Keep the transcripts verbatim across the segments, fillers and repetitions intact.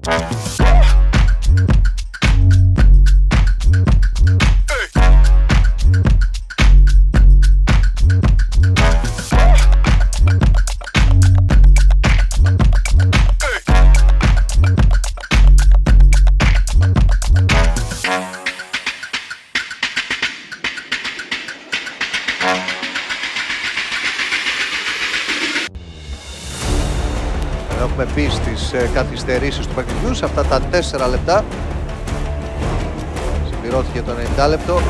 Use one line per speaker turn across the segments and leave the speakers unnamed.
Έχουμε μπει στις καθυστερήσεις του παιχνιδιού σε αυτά τα τέσσερα λεπτά. Συμπληρώθηκε το ενενήντα λεπτό.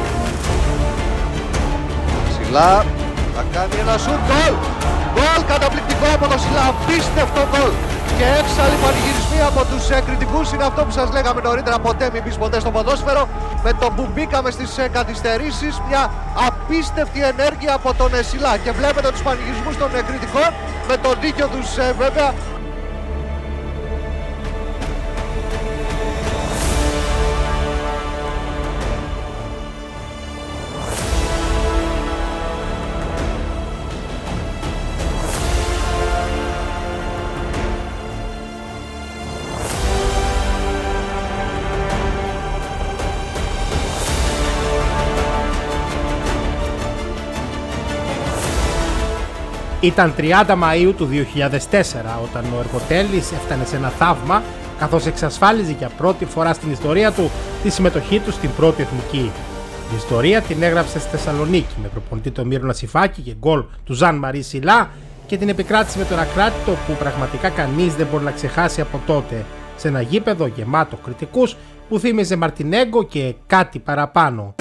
Σιλά θα κάνει ένα σουτ. Γκολ! Γκολ καταπληκτικό από το Σιλά. Απίστευτο γκολ. Και έξαλλοι πανηγυρισμοί από τους κριτικούς. Είναι αυτό που σας λέγαμε νωρίτερα. Ποτέ μην πεις ποτέ στο ποδόσφαιρο. Με το που μπήκαμε στις καθυστερήσεις, μια απίστευτη ενέργεια από τον Σιλά. Και βλέπετε τους πανηγυρισμούς των κριτικών με το δίκιο τους βέβαια.
Ήταν τριάντα Μαΐου του δύο χιλιάδες τέσσερα όταν ο Εργοτέλης έφτανε σε ένα θαύμα, καθώς εξασφάλιζε για πρώτη φορά στην ιστορία του τη συμμετοχή του στην πρώτη εθνική. Η ιστορία την έγραψε στη Θεσσαλονίκη με προπονητή τον Μύρονα Σιφάκη και γκολ του Ζαν Μαρί Σιλά και την επικράτηση με τον Ακράτητο που πραγματικά κανείς δεν μπορεί να ξεχάσει από τότε, σε ένα γήπεδο γεμάτο κριτικούς που θύμιζε Μαρτινέγκο και κάτι παραπάνω.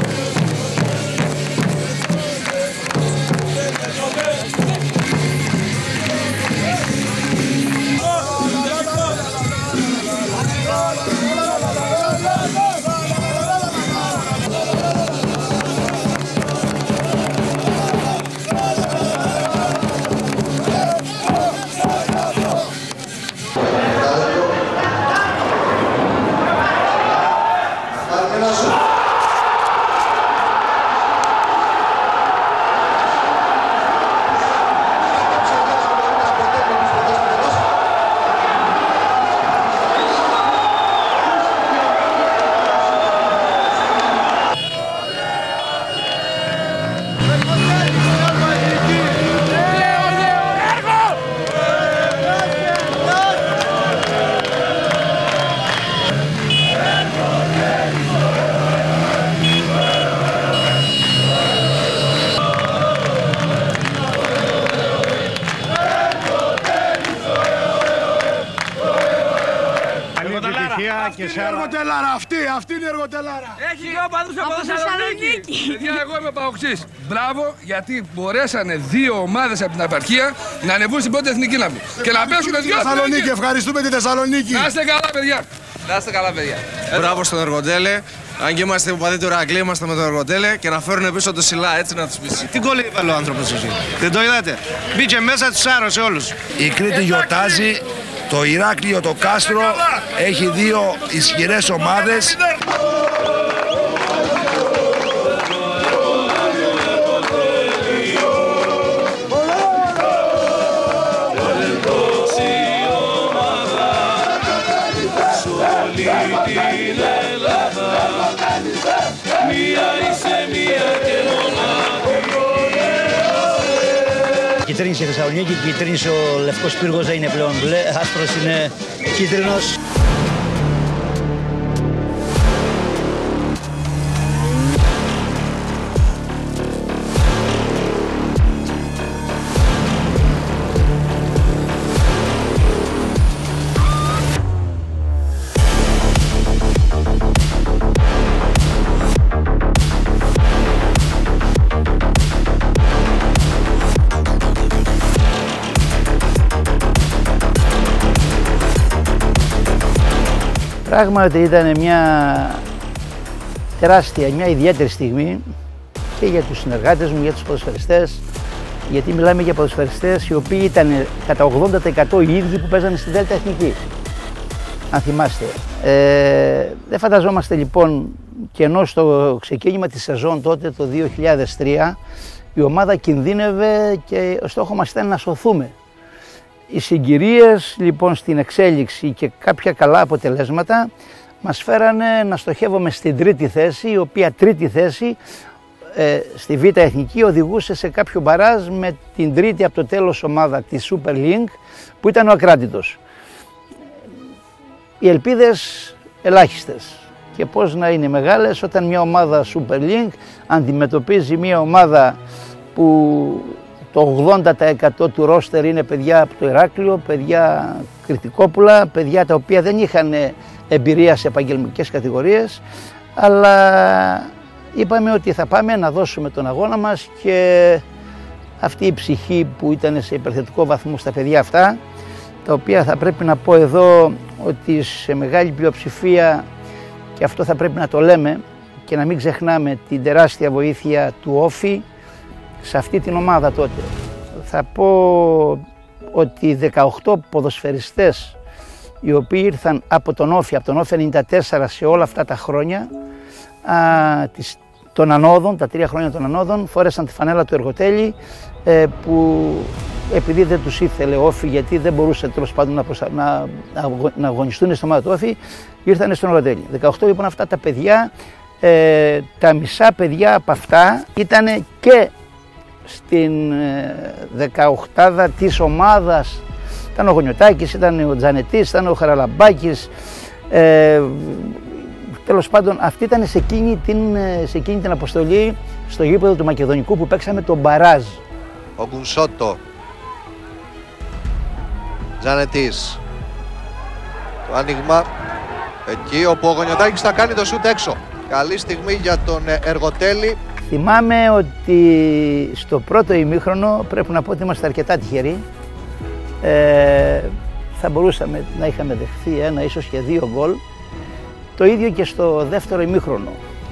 Αυτή είναι η Εργοτέλαρα, αυτή, αυτή είναι η Εργοτέλαρα.
Έχει και ο παδούς από Θεσσαλονίκη. Παιδιά, εγώ είμαι παοξής. Μπράβο, γιατί μπορέσανε δύο ομάδες από την απαρχία να ανεβούν στην πρώτη εθνική να μπουν. Και να πέσουν δύο
Θεσσαλονίκη. Ευχαριστούμε τη Θεσσαλονίκη.
Να είστε καλά, παιδιά. Να είστε καλά, παιδιά.
Μπράβο στον Εργοτέλε. Αν και είμαστε οπαδοί του Ηρακλή, είμαστε με τον Εργοτέλε και να φέρουν πίσω το Σιλά, έτσι να τους πεις.
Τι γκολ έβαλε ο άνθρωπος εκεί. Δεν το είδατε. Μπήκε μέσα, τους άρρωσε όλους.
Η Κρήτη γιορτάζει. Το Ηράκλειο, το Κάστρο, έχει δύο ισχυρές ομάδες.
Κυτρίνησε η Θεσσαλονίκη, κυτρίνησε ο Λευκός Πύργος, δεν είναι πλέον μπλε, άσπρος είναι κίτρινος. Πράγματι ήταν μια τεράστια, μια ιδιαίτερη στιγμή και για τους συνεργάτες μου, για τους ποδοσφαιριστές, γιατί μιλάμε για ποδοσφαιριστές οι οποίοι ήταν κατά ογδόντα τοις εκατό οι ίδιοι που παίζανε στην Δέλτα Εθνική, αν θυμάστε. Ε, δεν φανταζόμαστε λοιπόν, και ενώ στο ξεκίνημα της σεζόν τότε το δύο χιλιάδες τρία η ομάδα κινδύνευε και ο στόχος μας ήταν να σωθούμε. Οι συγκυρίες λοιπόν στην εξέλιξη και κάποια καλά αποτελέσματα μας φέρανε να στοχεύουμε στην τρίτη θέση, η οποία τρίτη θέση ε, στη Β' Εθνική οδηγούσε σε κάποιο μπαράζ με την τρίτη από το τέλος ομάδα της Super League που ήταν ο Ακράτητος. Οι ελπίδες ελάχιστες. Και πώς να είναι μεγάλες όταν μια ομάδα Super League αντιμετωπίζει μια ομάδα που το ογδόντα τοις εκατό του ρόστερ είναι παιδιά από το Ηράκλειο, παιδιά Κρητικόπουλα, παιδιά τα οποία δεν είχαν εμπειρία σε επαγγελματικές κατηγορίες, αλλά είπαμε ότι θα πάμε να δώσουμε τον αγώνα μας και αυτή η ψυχή που ήταν σε υπερθετικό βαθμό στα παιδιά αυτά, τα οποία θα πρέπει να πω εδώ ότι σε μεγάλη πλειοψηφία, και αυτό θα πρέπει να το λέμε και να μην ξεχνάμε την τεράστια βοήθεια του Όφη σε αυτή την ομάδα τότε. Θα πω ότι δεκαοκτώ ποδοσφαιριστές οι οποίοι ήρθαν από τον Όφη, από τον Όφη ενενήντα τέσσερα σε όλα αυτά τα χρόνια α, τις, των ανόδων, τα τρία χρόνια των ανόδων, φόρεσαν τη φανέλα του Εργοτέλη ε, που επειδή δεν τους ήθελε Όφη, γιατί δεν μπορούσε τέλος πάντων να, προσα... να, να αγωνιστούν στην ομάδα του Όφη, ήρθαν στον Εργοτέλη. δεκαοκτώ λοιπόν αυτά τα παιδιά, ε, τα μισά παιδιά από αυτά ήταν και στην ε, δεκαοκτάδα της ομάδας. Ήταν ο Γονιωτάκης, ήταν ο Τζανετής, ήταν ο Χαραλαμπάκης. Ε, τέλος πάντων, αυτή ήταν σε εκείνη, την, σε εκείνη την αποστολή στο γήπεδο του Μακεδονικού που παίξαμε τον μπαράζ.
Ο Γκουνσότο. Τζανετής. Το άνοιγμα εκεί όπου ο Γονιωτάκης θα κάνει το σούτ έξω. Καλή στιγμή για τον Εργοτέλη.
Θυμάμαι ότι στο πρώτο ημίχρονο πρέπει να πω ότι είμαστε αρκετά τυχεροί. Ε, θα μπορούσαμε να είχαμε δεχθεί ένα, ίσως και δύο γκολ. Το ίδιο και στο δεύτερο ημίχρονο.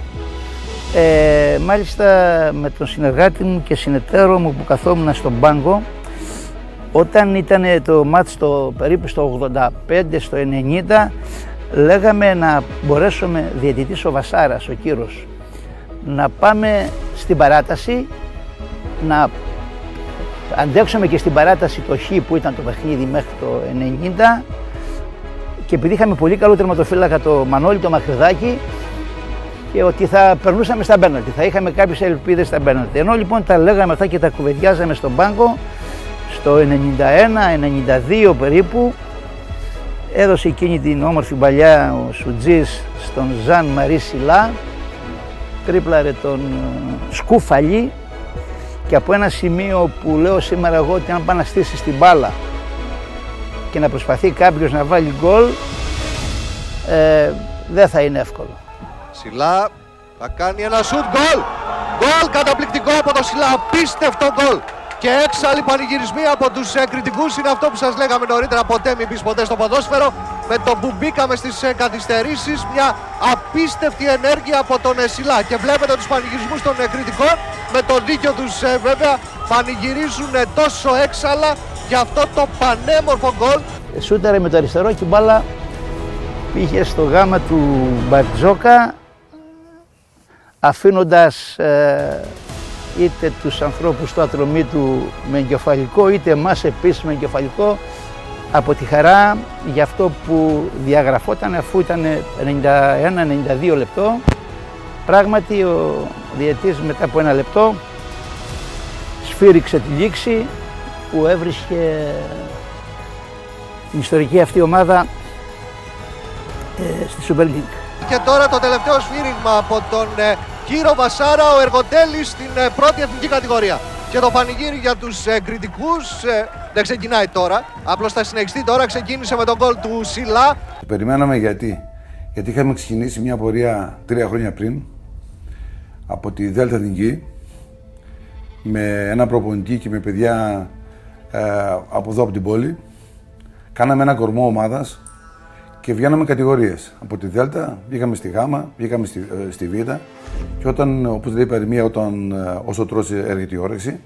Ε, μάλιστα με τον συνεργάτη μου και συνεταίρο μου που καθόμουν στον πάγκο, όταν ήταν το μάτς το, περίπου στο ογδόντα πέντε, στο ενενήντα, λέγαμε να μπορέσουμε, διαιτητής ο Βασάρας, ο Κύρος, να πάμε στην παράταση, να αντέξουμε και στην παράταση το Χ που ήταν το παιχνίδι μέχρι το ενενήντα, και επειδή είχαμε πολύ καλό τερματοφύλακα το Μανώλη το Μαχριδάκη, και ότι θα περνούσαμε στα πέναλτι, θα είχαμε κάποιες ελπίδες στα πέναλτι. Ενώ λοιπόν τα λέγαμε αυτά και τα κουβεντιάζαμε στον πάγκο, στο ενενήντα ένα ενενήντα δύο περίπου, έδωσε εκείνη την όμορφη παλιά ο Σουτζής στον Ζαν Μαρί Σιλά, τρίπλαρε τον Σκούφαλη, και από ένα σημείο που λέω σήμερα εγώ ότι αν πάει να στήσει την μπάλα και να προσπαθεί κάποιος να βάλει γκολ, ε, δεν θα είναι εύκολο.
Σιλά θα κάνει ένα σουτ, γκολ! Γκολ καταπληκτικό από το Σιλά, απίστευτο γκολ! Και έξαλλοι πανηγυρισμοί από τους ε, κριτικούς, είναι αυτό που σας λέγαμε νωρίτερα, ποτέ μην πεις ποτέ στο ποδόσφαιρο. Με το που μπήκαμε στις ε, καθυστερήσεις, μια απίστευτη ενέργεια από τον ε, Σιλά. Και βλέπετε τους πανηγυρισμούς των ε, κριτικών, με το δίκιο τους ε, βέβαια, πανηγυρίζουν ε, τόσο έξαλλα για αυτό το πανέμορφο γκολ.
Σούταρε με το αριστερό και η μπάλα πήγε στο γάμα του Μπαρτζόκα, αφήνοντας ε, είτε τους ανθρώπους του ατρωμί του με εγκεφαλικό, είτε εμάς επίσης με εγκεφαλικό, από τη χαρά για αυτό που διαγραφόταν, αφού ήταν ενενήντα ένα ενενήντα δύο λεπτό. Πράγματι ο διαιτής μετά από ένα λεπτό σφύριξε τη λήξη που έβρισκε την ιστορική αυτή ομάδα ε, στη Super League.
Και τώρα το τελευταίο σφύριγμα από τον ε, κύριο Βασάρα, ο Εργοτέλης στην ε, πρώτη εθνική κατηγορία. Και το πανηγύρι για τους ε, κριτικούς ε, δεν ξεκινάει τώρα, απλώς θα συνεχιστεί τώρα, ξεκίνησε με τον γκολ του Σιλά.
Το περιμέναμε γιατί, γιατί είχαμε ξεκινήσει μια πορεία τρία χρόνια πριν από τη Δέλτα Εθνική με ένα προπονητή και με παιδιά ε, από εδώ από την πόλη. Κάναμε ένα κορμό ομάδας και βγαίναμε κατηγορίες. Από τη Δέλτα βγήκαμε στη Γάμα, βγήκαμε στη, ε, στη Β, και όταν, όπως λέει η παροιμία, όταν ε, όσο τρώσει έρχεται η όρεξη,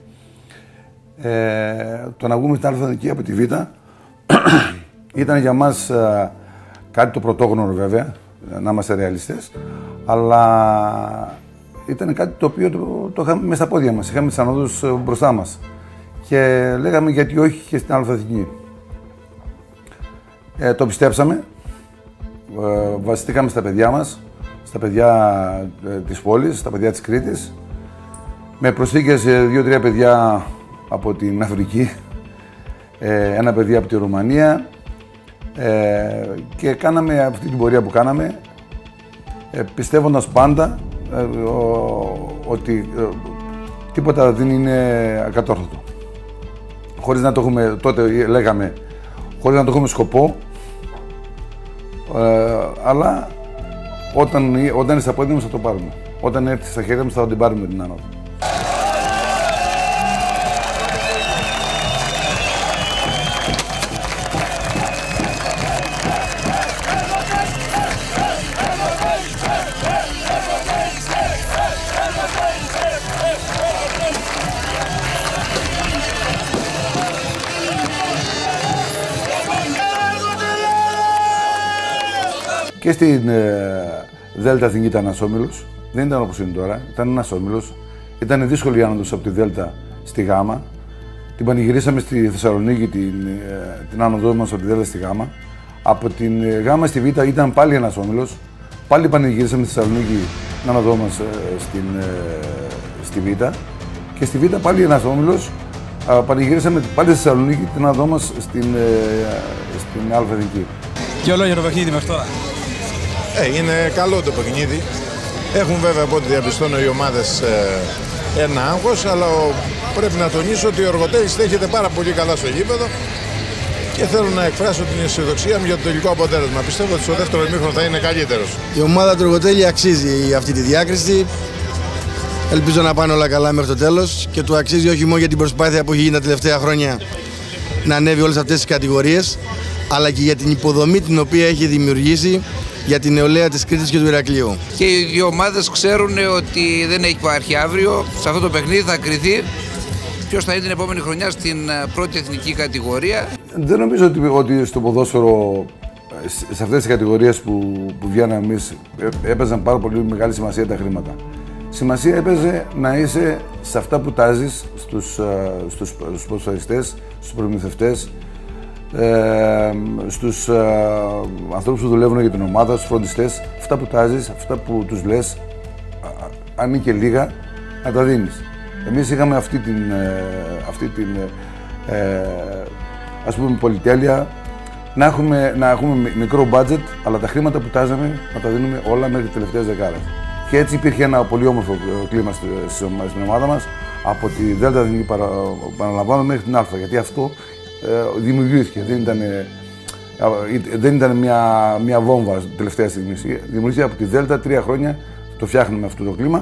ε, το να βγούμε στην Αλφα Εθνική από τη Β ήταν για μας ε, κάτι το πρωτόγνωρο βέβαια, να είμαστε ρεαλιστές, αλλά ήταν κάτι το οποίο το, το είχαμε μέσα στα πόδια μας, είχαμε τις ανόδους μπροστά μας και λέγαμε γιατί όχι και στην Αλφα Εθνική. Ε, το πιστέψαμε, ε, βασιστήκαμε στα παιδιά μας, στα παιδιά ε, της πόλης, στα παιδιά της Κρήτης, με προσθήκες ε, δύο-τρία παιδιά από την Αφρική, ε, ένα παιδί από τη Ρουμανία ε, και κάναμε αυτή την πορεία που κάναμε, ε, πιστεύοντας πάντα ε, ο, ότι ε, τίποτα δεν είναι ακατόρθωτο. Χωρίς να το έχουμε, τότε λέγαμε, χωρίς να το έχουμε σκοπό, ε, αλλά όταν, όταν είναι στα πόδια μας θα το πάρουμε. Όταν έρθει στα χέρια μας θα την πάρουμε την άνοδο. Και στην ε, Δέλτα Εθνική ήταν ένας όμιλος, δεν ήταν όπως είναι τώρα, ήταν ένας όμιλος. Ήταν δύσκολη η άνοδος από τη Δέλτα στη Γάμα. Την πανηγυρίσαμε στη Θεσσαλονίκη την, ε, την άνοδό μας από τη Δέλτα στη Γάμα. Από την ε, Γάμα στη Β ήταν πάλι ένας όμιλος. Πάλι πανηγυρίσαμε στη Θεσσαλονίκη την άνοδό μας ε, στην, ε, στη Β. Και στη Β πάλι ένας όμιλος. Ε, πανηγυρίσαμε πάλι στη Θεσσαλονίκη την άνοδό μας στην, ε, στην Α Εθνική.
Ποιο λόγιο το παιχνίδι μέχρι τώρα?
Ε, είναι καλό το παιχνίδι. Έχουν βέβαια από ό,τι διαπιστώνω οι ομάδες ε, ένα άγχος, αλλά ο, πρέπει να τονίσω ότι ο Οργοτέλης στέκεται πάρα πολύ καλά στο γήπεδο και θέλω να εκφράσω την αισιοδοξία μου για το τελικό αποτέλεσμα. Πιστεύω ότι στο δεύτερο ημίχρονο θα είναι καλύτερος.
Η ομάδα του Οργοτέλη αξίζει αυτή τη διάκριση. Ελπίζω να πάνε όλα καλά μέχρι το τέλος και του αξίζει όχι μόνο για την προσπάθεια που έχει γίνει τα τελευταία χρόνια να ανέβει όλες αυτές τις κατηγορίες, αλλά και για την υποδομή την οποία έχει δημιουργήσει για την νεολαία της Κρήτης και του Ηρακλείου.
Και οι δύο ομάδες ξέρουν ότι δεν έχει υπάρχει αύριο. Σε αυτό το παιχνίδι θα κριθεί ποιος θα είναι την επόμενη χρονιά στην πρώτη εθνική κατηγορία.
Δεν νομίζω ότι, ότι στο ποδόσφαιρο, σε αυτές τις κατηγορίες που, που βγαίναμε εμείς, έπαιζαν πάρα πολύ μεγάλη σημασία τα χρήματα. Σημασία έπαιζε να είσαι σε αυτά που τάζεις στους, στους, στους ποδοσφαιριστές, στους προμηθευτές, Ε, στους ε, ανθρώπους που δουλεύουν για την ομάδα, στους φροντιστές, αυτά που τάζεις, αυτά που τους λες, αν είναι και λίγα, να τα δίνεις. Εμείς είχαμε αυτή την, ε, αυτή την ε, ας πούμε, πολυτέλεια να έχουμε, να έχουμε μικρό budget, αλλά τα χρήματα που τάζαμε να τα δίνουμε όλα μέχρι τις τελευταίες δεκάδες. Και έτσι υπήρχε ένα πολύ όμορφο κλίμα στην ομάδα μας, από τη Δέλτα Εθνική, παραλαμβάνω, μέχρι την Α, γιατί αυτό Ε, δημιουργήθηκε, δεν ήταν, ε, δεν ήταν μια, μια βόμβα τελευταία στιγμή. Δημιουργήθηκε από τη Δέλτα, τρία χρόνια το φτιάχνουμε αυτό το κλίμα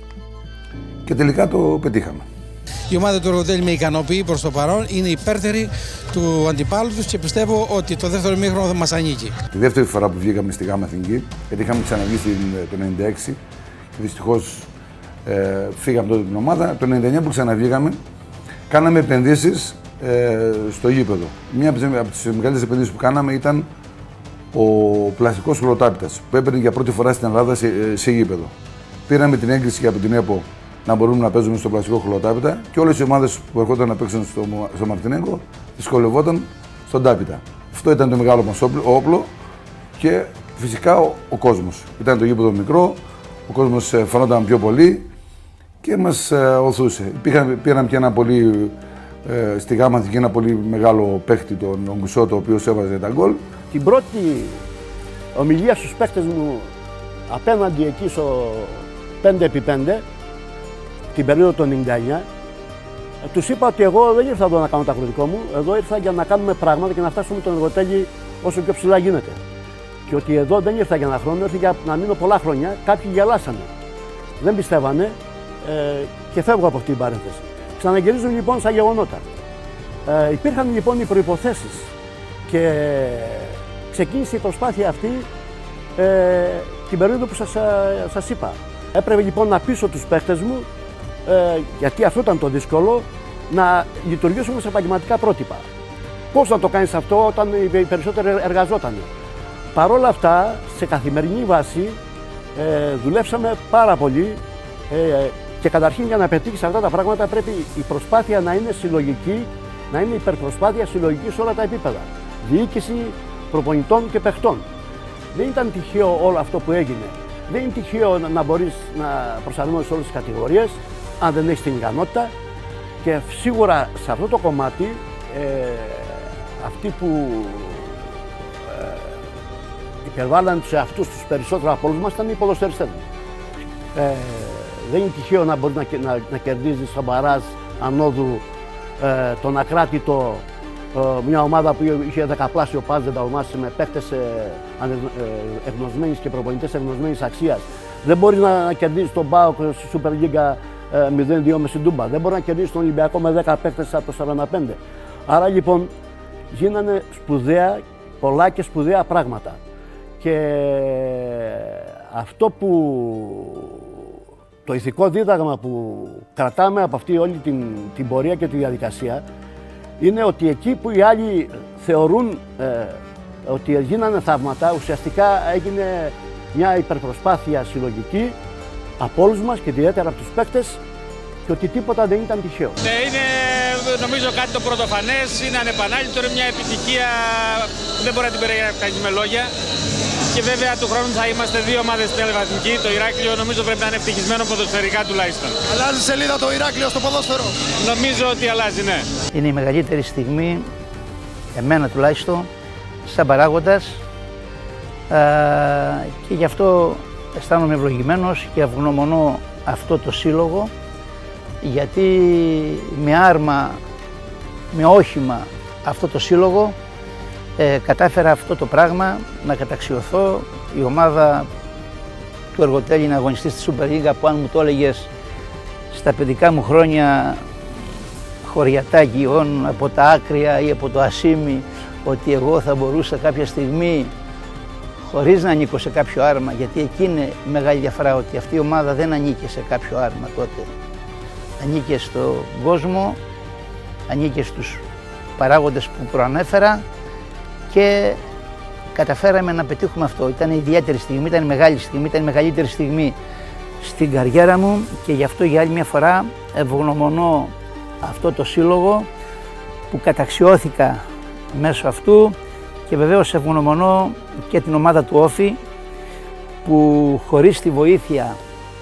και τελικά το πετύχαμε.
Η ομάδα του Οργοτέλη με ικανοποιεί προς το παρόν, είναι υπέρτερη του αντιπάλου τους και πιστεύω ότι το δεύτερο ημίχρονο θα μας ανήκει.
Τη δεύτερη φορά που βγήκαμε στη Γάμα Εθνική, γιατί είχαμε ξαναβγεί το ενενήντα έξι και δυστυχώς ε, φύγαμε τότε την ομάδα. Το ενενήντα εννιά που ξαναβγήκαμε, κάναμε επενδύσεις Ε, στο γήπεδο. Μία από τις μεγαλύτερες επενδύσεις που κάναμε ήταν ο πλαστικός χολοτάπητας που έπαιρνε για πρώτη φορά στην Ελλάδα σε, σε γήπεδο. Πήραμε την έγκριση και από την ΕΠΟ να μπορούμε να παίζουμε στο πλαστικό χολοτάπητα και όλες οι ομάδες που ερχόταν να παίξουν στο, στο Μαρτινέγκο δυσκολευόταν στον τάπητα. Αυτό ήταν το μεγάλο μας όπλο και φυσικά ο, ο κόσμος. Ήταν το γήπεδο μικρό, ο κόσμος φανόταν πιο πολύ και μας ε, οθούσε. Πήραμε και ένα πολύ Ε, στη Γάμα Εθνική ένα πολύ μεγάλο παίχτη, τον Ογκουσότο, ο οποίος έβαζε τα γκολ.
Την πρώτη ομιλία στους παίχτες μου απέναντι εκεί στο πέντε επί πέντε, την περίοδο του ενενήντα εννιά, ε, τους είπα ότι εγώ δεν ήρθα εδώ να κάνω το αγροτικό μου, εδώ ήρθα για να κάνουμε πράγματα και να φτάσουμε τον Οργοτέλη όσο πιο ψηλά γίνεται. Και ότι εδώ δεν ήρθα για ένα χρόνο, ήρθα για να μείνω πολλά χρόνια. Κάποιοι γελάσανε, δεν πιστεύανε ε, και φεύγω από αυτή την παρένθεση. Ξαναγυρίζουν λοιπόν στα γεγονότα. Ε, υπήρχαν λοιπόν οι προϋποθέσεις και ξεκίνησε η προσπάθεια αυτή ε, την περίοδο που σας, σας είπα. Έπρεπε λοιπόν να πείσω τους παίχτες μου, ε, γιατί αυτό ήταν το δύσκολο, να λειτουργήσουμε σε επαγγελματικά πρότυπα. Πώς να το κάνεις αυτό όταν οι περισσότεροι εργαζόταν. Παρ' όλα αυτά, σε καθημερινή βάση ε, δουλέψαμε πάρα πολύ. Ε, Και καταρχήν για να πετύχεις αυτά τα πράγματα πρέπει η προσπάθεια να είναι συλλογική, να είναι υπερπροσπάθεια συλλογική σε όλα τα επίπεδα. Διοίκηση, προπονητών και παιχτών. Δεν ήταν τυχαίο όλο αυτό που έγινε. Δεν είναι τυχαίο να μπορείς να προσαρμόζεις όλες τις κατηγορίες αν δεν έχεις την ικανότητα, και σίγουρα σε αυτό το κομμάτι ε, αυτοί που ε, υπερβάλλαν τους εαυτούς τους περισσότερο από όλους μας ήταν οι ποδοσφαιριστές. Ε, δεν είναι τυχαίο να μπορεί να, να, να κερδίζεις στο μπαράζ ανόδου ε, τον ακράτητο, ε, μια ομάδα που είχε δεκαπλάσιο πάζ, δεν τα ονομάσαι, με παίχτες ε, ε, εγνωσμένης και προπονητές εγνωσμένης αξίας. Δεν μπορεί να, να κερδίσει τον ΠΑΟΚ στη Super League ε, μηδέν δύο με στην Τούμπα. Δεν μπορεί να κερδίσει τον Ολυμπιακό με δέκα παίχτες από το σαράντα πέντε. Άρα λοιπόν γίνανε σπουδαία, πολλά και σπουδαία πράγματα. Και αυτό που, το ηθικό δίδαγμα που κρατάμε από αυτή όλη την, την πορεία και τη διαδικασία, είναι ότι εκεί που οι άλλοι θεωρούν ε, ότι γίνανε θαύματα, ουσιαστικά έγινε μια υπερπροσπάθεια συλλογική από όλους μας και ιδιαίτερα από τους παίκτες, και ότι τίποτα δεν ήταν τυχαίο.
Ναι, είναι νομίζω κάτι το πρωτοφανές, είναι ανεπανάληπτο, είναι μια επιτυχία που δεν μπορεί να την περιγράψει κανείς με λόγια. Και βέβαια του χρόνου θα είμαστε δύο ομάδες στην Εθνική. Το Ηράκλειο νομίζω πρέπει να είναι ευτυχισμένο ποδοσφαιρικά τουλάχιστον.
Αλλάζει σελίδα το Ηράκλειο στο ποδόσφαιρο.
Νομίζω ότι αλλάζει, ναι.
Είναι η μεγαλύτερη στιγμή, εμένα τουλάχιστον, σαν παράγοντας, α, και γι' αυτό αισθάνομαι ευλογημένος και ευγνωμονώ αυτό το σύλλογο, γιατί με άρμα, με όχημα αυτό το σύλλογο, ε, κατάφερα αυτό το πράγμα να καταξιωθώ. Η ομάδα του Εργοτέλη να αγωνιστεί στη Super League, που αν μου το έλεγες στα παιδικά μου χρόνια χωριατάκι από τα Άκρια ή από το Ασίμι, ότι εγώ θα μπορούσα κάποια στιγμή, χωρίς να ανήκω σε κάποιο άρμα, γιατί εκεί είναι μεγάλη διαφορά, ότι αυτή η ομάδα δεν ανήκε σε κάποιο άρμα τότε. Ανήκε στον κόσμο, ανήκε στους παράγοντες που προανέφερα, και καταφέραμε να πετύχουμε αυτό. Ήταν ιδιαίτερη στιγμή, ήταν μεγάλη στιγμή, ήταν η μεγαλύτερη στιγμή στην καριέρα μου, και γι' αυτό για άλλη μια φορά ευγνωμονώ αυτό το σύλλογο που καταξιώθηκα μέσω αυτού, και βεβαίως ευγνωμονώ και την ομάδα του Όφη, που χωρίς τη βοήθεια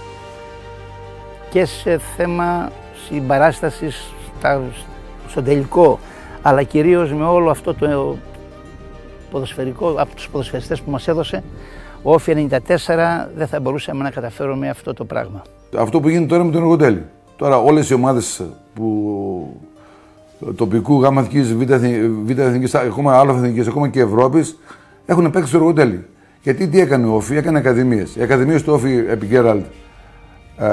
και σε θέμα συμπαράστασης στο τελικό, αλλά κυρίως με όλο αυτό το ποδοσφαιρικό, από τους ποδοσφαιριστές που μας έδωσε ο Όφη ενενήντα τέσσερα, δεν θα μπορούσαμε να καταφέρουμε αυτό το πράγμα.
Αυτό που γίνεται τώρα με τον Εργοτέλη. Τώρα όλες οι ομάδες που τοπικού, γάμα εθνικής, β' εθνικής, ακόμα άλλο εθνικής, ακόμα και Ευρώπης, έχουν παίξει στο Εργοτέλη. Γιατί τι έκανε ο Όφη, έκανε ακαδημίες. Οι ακαδημίες του Όφη επί Γκέραλτ ε,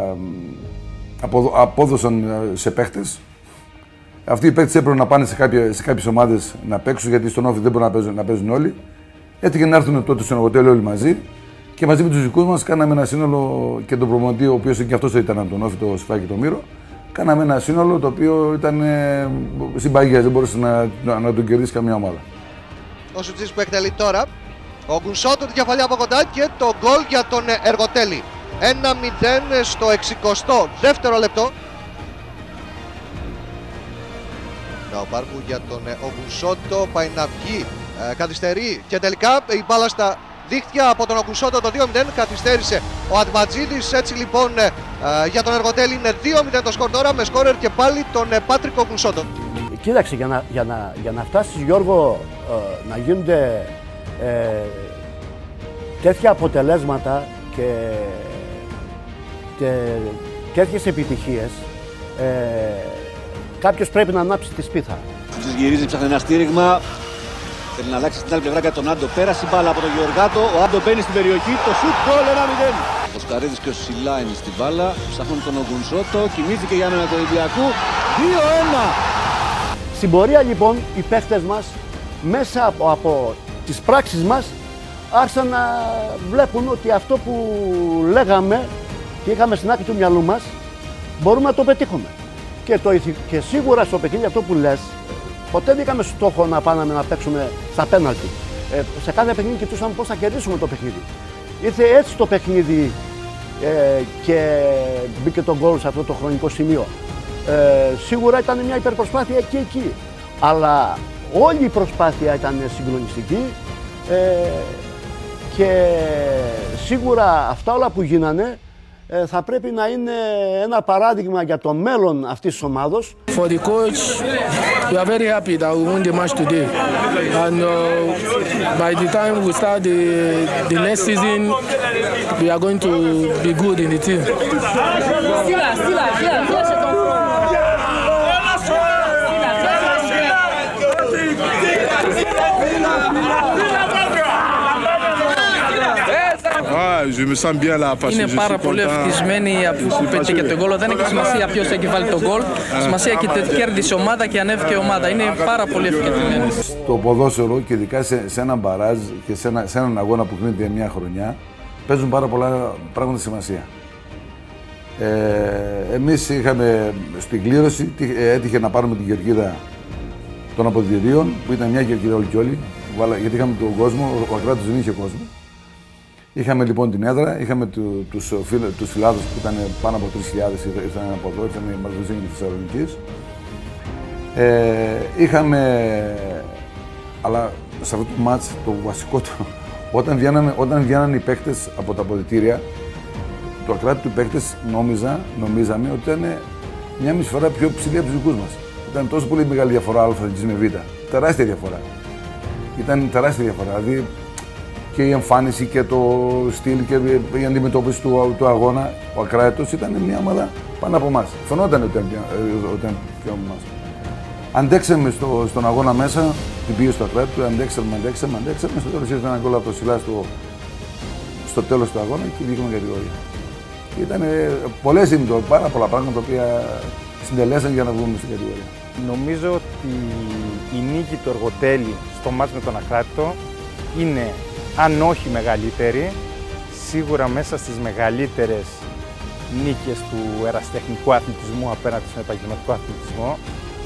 απόδωσαν σε παίχτες. Αυτοί οι παίκτες έπρεπε να πάνε σε, κάποια, σε κάποιες ομάδες να παίξουν, γιατί στον Όφη δεν μπορούν να παίζουν, να παίζουν όλοι. Έτυχε να έρθουν τότε στον Εργοτέλη όλοι μαζί, και μαζί με τους δικούς μας κάναμε ένα σύνολο, και τον προπονητή, ο οποίος και αυτός ήταν από τον Όφη, το Σφάκη και το Μύρο. Κάναμε ένα σύνολο το οποίο ήταν ε, συμπαγές, δεν μπορούσε να, να, να τον κερδίσει καμία ομάδα.
Ο σουτζής που εκτελεί τώρα, ο Γκουνσότο, τη κεφαλιά από κοντά, και το γκολ για τον Εργοτέλη. ένα μηδέν στο εξηκοστό δεύτερο λεπτό. Ο Μπάρμπου για τον Ογκουνσότο, πάει να βγει, ε, καθυστερεί, και τελικά η μπάλα στα δίχτυα από τον Ογκουνσότο, το δύο μηδέν, καθυστέρησε ο Ατματζίδης. Έτσι λοιπόν ε, για τον Εργοτέλη είναι δύο μηδέν το σκορ τώρα, με σκόρερ και πάλι τον ε, Πάτρικ Ογκουνσότο.
Κοίταξε, για να, για να, για να φτάσεις, Γιώργο, ε, να γίνονται ε, τέτοια αποτελέσματα και, και τέτοιες επιτυχίες, ε, κάποιος πρέπει να ανάψει τη σπίθα.
Της γυρίζει, ψάχνει ένα στήριγμα. Θέλει να αλλάξει την άλλη πλευρά για τον Άντο. Πέρασε η μπάλα από τον Γεωργάτο. Ο Άντο μπαίνει στην περιοχή. Το σουτ γκολ ένα μηδέν. Ο Σκαρίδης και ο Σιλά είναι στην μπάλα. Ψάχνουν τον Ογκουνσότο. Κινήθηκε για ένα του Ολυμπιακού. δύο ένα.
Στην πορεία λοιπόν οι παίχτες μας, μέσα από, από τις πράξεις μας, άρχισαν να βλέπουν ότι αυτό που λέγαμε και είχαμε στην άκρη του μυαλού μας, μπορούμε να το πετύχουμε. Και, το, και σίγουρα στο παιχνίδι αυτό που λες, ποτέ δεν είχαμε στόχο να πάμε να παίξουμε στα πέναλτι. Ε, σε κάθε παιχνίδι κοιτούσαμε πώς θα κερδίσουμε το παιχνίδι. Ήρθε έτσι το παιχνίδι ε, και μπήκε το γκολ σε αυτό το χρονικό σημείο. Ε, σίγουρα ήταν μια υπερπροσπάθεια εκεί εκεί. Αλλά όλη η προσπάθεια ήταν συγκλονιστική ε, και σίγουρα αυτά όλα που γίνανε ε, θα πρέπει να είναι ένα παράδειγμα για το μέλλον αυτής της ομάδος.
For the coach, we are very happy that we won the match today, and uh, by the time we start the the next season, we are going to be good in the team.
Είναι πάρα πολύ ευτυχισμένοι αφού πέτυχε και τον γκολ. Δεν έχει σημασία ποιος έχει βάλει τον γκολ. Σημασία έχει ότι κέρδισε η ομάδα και ανέβηκε η ομάδα. Είναι πάρα πολύ ευτυχισμένοι.
Στο ποδόσφαιρο και ειδικά σε, σε έναν μπαράζ και σε, ένα, σε έναν αγώνα που γίνεται μια χρονιά παίζουν πάρα πολλά πράγματα σημασία. Ε, εμείς είχαμε στην κλήρωση, έτυχε να πάρουμε την κερκίδα των αποδυτηρίων που ήταν μια κερκίδα όλη και όλη, γιατί είχαμε τον κόσμο, ο Ακράτος δεν είχε κόσμο. Είχαμε λοιπόν την έδρα, είχαμε του, τους, τους φιλάδους που ήταν πάνω από τρεις χιλιάδες, ήρθαν από εδώ, ήρθαν οι Μαρδοζίνοι της Θεσσαλονικής. Ε, είχαμε, αλλά σε αυτό το μάτς το βασικό του, όταν βγαίνανε, όταν βγαίνανε οι παίκτες από τα αποδυτήρια, το Ακράτη του παίκτες νόμιζα, νομίζαμε ότι ήταν μια μισή φορά πιο ψηλή από τους δικούς μας. Ήταν τόσο πολύ μεγάλη διαφορά Α με Β, τεράστια διαφορά. Ήταν τεράστια διαφορά, δηλαδή και η εμφάνιση και το στυλ και η αντιμετώπιση του, του αγώνα, ο Ακράτητος ήταν μια ομάδα πάνω από εμάς. Φαινόταν ότι ήταν πιο από εμάς. Αντέξαμε στο, στον αγώνα μέσα, την πίεση του Ακράτητου, αντέξαμε, αντέξαμε, αντέξαμε. Στο τέλος ήρθε ένα γκολ από το Σιλά στο, στο τέλος του αγώνα και βγήκαμε κατηγορία. Ήταν πολλές είναι πάρα πολλά πράγματα τα οποία συντελέσαν για να βγούμε στην κατηγορία.
Νομίζω ότι η νίκη του Εργοτέλη στο μάτς με τον Ακράτητο είναι, αν όχι μεγαλύτερη, σίγουρα μέσα στις μεγαλύτερες νίκες του ερασιτεχνικού αθλητισμού απέναντι στον επαγγελματικό αθλητισμό.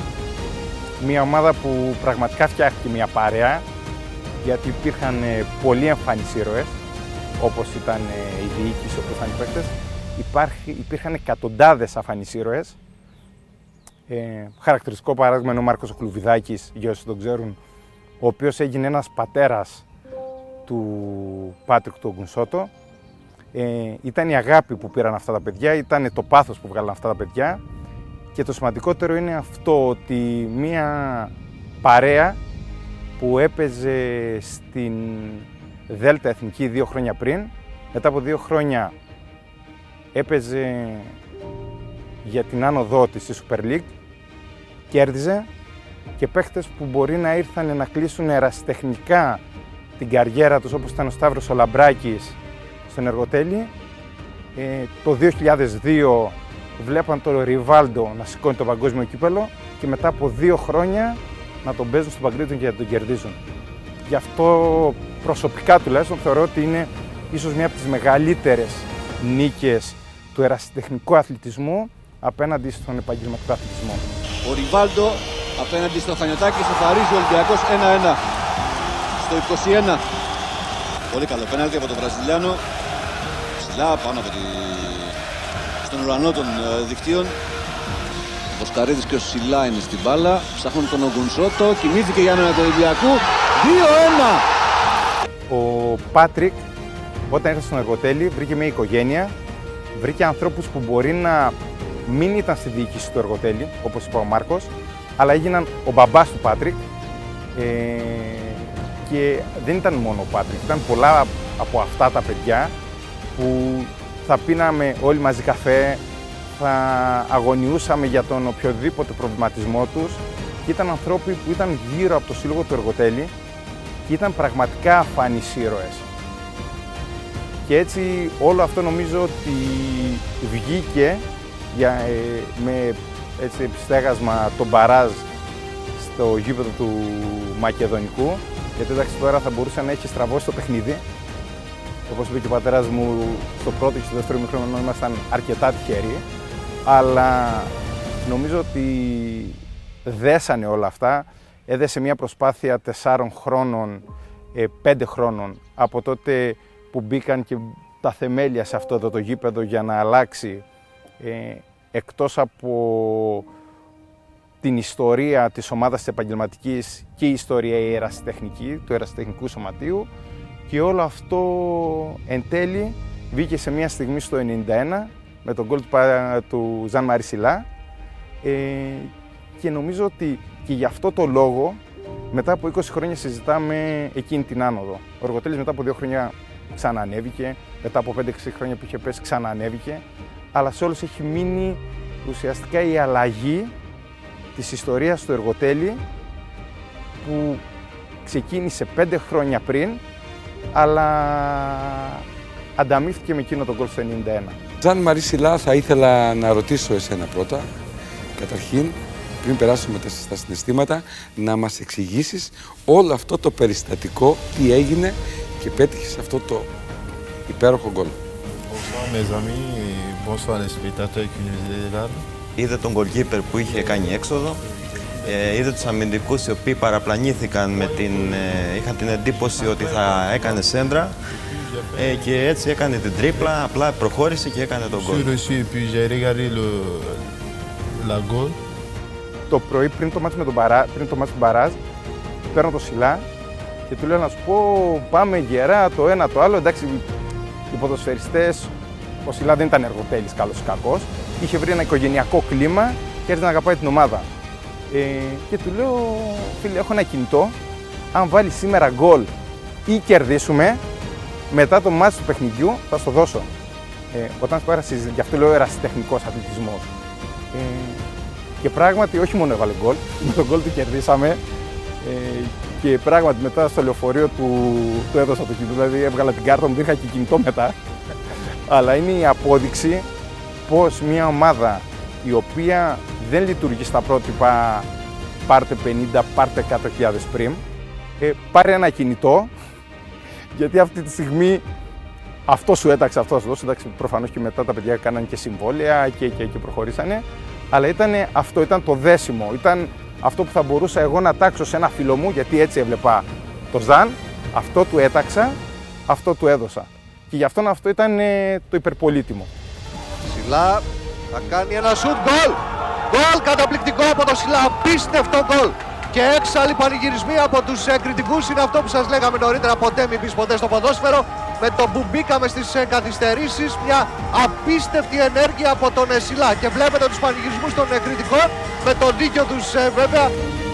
Μια ομάδα που πραγματικά φτιάχτηκε μια παρέα, γιατί υπήρχαν πολλοί εμφανείς ήρωες, όπως ήταν η διοίκηση, όπως ήταν οι παίκτες. Υπήρχαν εκατοντάδες αφανείς ήρωες. Ε, χαρακτηριστικό παράδειγμα είναι ο Μάρκος ο Κλουβιδάκης, για όσοι τον ξέρουν, ο οποίος έγινε ένας πατέρας του Πάτρικ του Ογκουνσότο. Ε, ήταν η αγάπη που πήραν αυτά τα παιδιά, ήταν το πάθος που βγάλαν αυτά τα παιδιά και το σημαντικότερο είναι αυτό, ότι μία παρέα που έπαιζε στην Δέλτα Εθνική δύο χρόνια πριν, μετά από δύο χρόνια έπαιζε για την άνοδό της στη Super League, κέρδιζε, και παίχτες που μπορεί να ήρθαν να κλείσουν ερασιτεχνικά την καριέρα τους, όπως ήταν ο Σταύρος ο Λαμπράκης στον Εργοτέλη. Ε, το δύο χιλιάδες δύο βλέπαν τον Ριβάλντο να σηκώνει το παγκόσμιο κύπελο και μετά από δύο χρόνια να τον παίζουν στο Παγκρίτον και να τον κερδίζουν. Γι' αυτό προσωπικά τουλάχιστον θεωρώ ότι είναι ίσως μια από τις μεγαλύτερες νίκες του ερασιτεχνικού αθλητισμού απέναντι στον επαγγελματικό αθλητισμό.
Ο Ριβάλντο απέναντι στο Χανιωτάκη, σοφαρίζει ο Ολυμπιακός ένα ένα. Στο είκοσι ένα. Πολύ καλό πέναλτι από τον Βραζιλιάνο. Ψηλά πάνω από τη... στον ουρανό των δικτύων. Ο Σκαρίδης και ο Σιλά είναι στην μπάλα. Ψάχνουν τον Ογκουνσότο. Κινήθηκε για έναν του Ολυμπιακού. δύο ένα.
Ο Πάτρικ, όταν ήρθε στον Εργοτέλη, βρήκε μια οικογένεια. Βρήκε ανθρώπους που μπορεί να μην ήταν στη διοίκηση του Εργοτέλη, όπως είπε ο Μάρκος, αλλά έγιναν ο μπαμπάς του Πάτρικ. Ε, και δεν ήταν μόνο ο Πάτρικ, ήταν πολλά από αυτά τα παιδιά που θα πίναμε όλοι μαζί καφέ, θα αγωνιούσαμε για τον οποιοδήποτε προβληματισμό τους και ήταν ανθρώποι που ήταν γύρω από το σύλλογο του Εργοτέλη και ήταν πραγματικά αφανείς ήρωες. Και έτσι όλο αυτό νομίζω ότι βγήκε για, ε, με έτσι, επιστέγασμα το μπαράζ στο γήπεδο του Μακεδονικού, γιατί εντάξει τώρα θα μπορούσε να έχει στραβώσει το παιχνίδι. Όπως είπε και ο πατέρας μου, στο πρώτο και στο δεύτερο ημίχρονο ήμασταν αρκετά τυχεροί, αλλά νομίζω ότι δέσανε όλα αυτά. Έδεσε μια προσπάθεια τεσσάρων χρόνων, ε, πέντε χρόνων, από τότε που μπήκαν και τα θεμέλια σε αυτό το, το γήπεδο για να αλλάξει, ε, εκτός από την ιστορία της ομάδας της επαγγελματικής και η ιστορία η ερασιτεχνική, του ερασιτεχνικού σωματείου, και όλο αυτό εν τέλει βγήκε σε μια στιγμή στο ενενήντα ένα με τον γκολ του Ζαν Μαρί Σιλά, ε, και νομίζω ότι και γι' αυτό το λόγο μετά από είκοσι χρόνια συζητάμε εκείνη την άνοδο. Ο Εργοτέλης μετά από δύο χρόνια ξαναανέβηκε, μετά από πέντε έξι χρόνια που είχε πέσει ξαναανέβηκε, αλλά σε όλους έχει μείνει ουσιαστικά η αλλαγή της ιστορίας του Εργοτέλη που ξεκίνησε πέντε χρόνια πριν, αλλά ανταμείφθηκε με εκείνο τον γκολ στο ενενήντα ένα.
Ζαν Μαρί Σιλά, θα ήθελα να ρωτήσω εσένα πρώτα, καταρχήν, πριν περάσουμε στα συναισθήματα, να μας εξηγήσεις όλο αυτό το περιστατικό, τι έγινε και πέτυχες αυτό το υπέροχο γκολ.
Είδε τον γκολκίπερ που είχε κάνει έξοδο, ε, είδε τους αμυντικούς οι οποίοι παραπλανήθηκαν, με την, ε, είχαν την εντύπωση ότι θα έκανε σέντρα, ε, και έτσι έκανε την τρίπλα, απλά προχώρησε και έκανε τον γκολ.
Το πρωί πριν το μάτς με τον Παρά, πριν το μάτς του Μπαράζ, παίρνω το Σιλά και του λέω να σου πω πάμε γερά το ένα το άλλο. Εντάξει, οι ποδοσφαιριστές, ο Σιλά δεν ήταν Εργοτέλης καλός ή κακός, είχε βρει ένα οικογενειακό κλίμα και έρθει να αγαπάει την ομάδα. Ε, και του λέω, φίλε, έχω ένα κινητό, αν βάλει σήμερα γκολ ή κερδίσουμε, μετά το μάτς του παιχνιδιού θα στο δώσω. Ε, όταν σπάρα συζήτηση, γι' αυτό λέω ερασιτεχνικός αθλητισμός. Ε, Και πράγματι όχι μόνο έβαλε γκολ, με τον γκολ του κερδίσαμε, ε, και πράγματι μετά στο λεωφορείο του, του έδωσα το κινητό, δηλαδή έβγαλα την κάρτα μου, δεν είχα και κινητό μετά. Αλλά είναι η απόδειξη πως μια ομάδα η οποία δεν λειτουργεί στα πρότυπα πάρτε πενήντα, πάρτε εκατό χιλιάδες πριν, ε, πάρε ένα κινητό, γιατί αυτή τη στιγμή αυτό σου έταξε, αυτό σου δώσει, εντάξει, προφανώς και μετά τα παιδιά κάνανε και συμβόλαια και, και, και προχωρήσανε. Αλλά ήταν αυτό, ήταν το δέσιμο, ήταν αυτό που θα μπορούσα εγώ να τάξω σε ένα φίλο μου, γιατί έτσι έβλεπα το Ζαν, αυτό του έταξα, αυτό του έδωσα. Και γι' αυτό αυτό ήταν ε, το υπερπολίτιμο.
Σιλά θα κάνει ένα σουτ, γκολ! Γκολ καταπληκτικό από το Σιλά, απίστευτο γκολ! Και έξαλλοι πανηγυρισμοί από τους ε, κριτικούς, είναι αυτό που σας λέγαμε νωρίτερα, ποτέ μην πεις ποτέ στο ποδόσφαιρο. Με το που μπήκαμε στις ε, καθυστερήσεις, μια απίστευτη ενέργεια από τον ε, Σιλά. Και βλέπετε τους πανηγυρισμούς των ε, κριτικών, με τον δίκιο τους ε, βέβαια.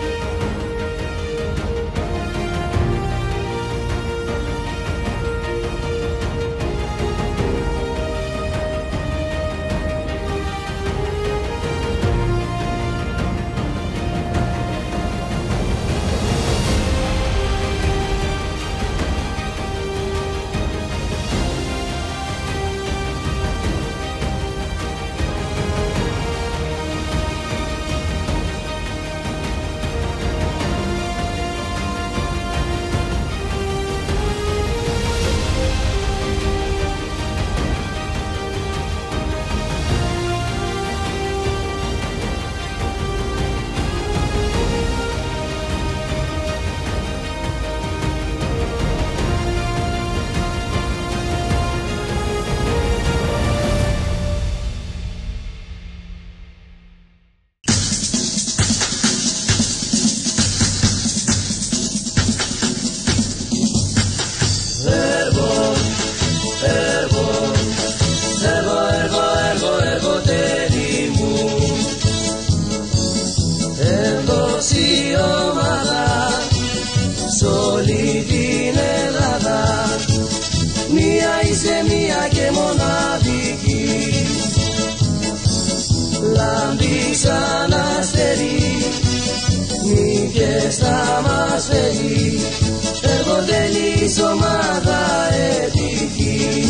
σαν αστερί, νίκες θα μας φέρει, Εργοτέλης ομάδα έτυχη.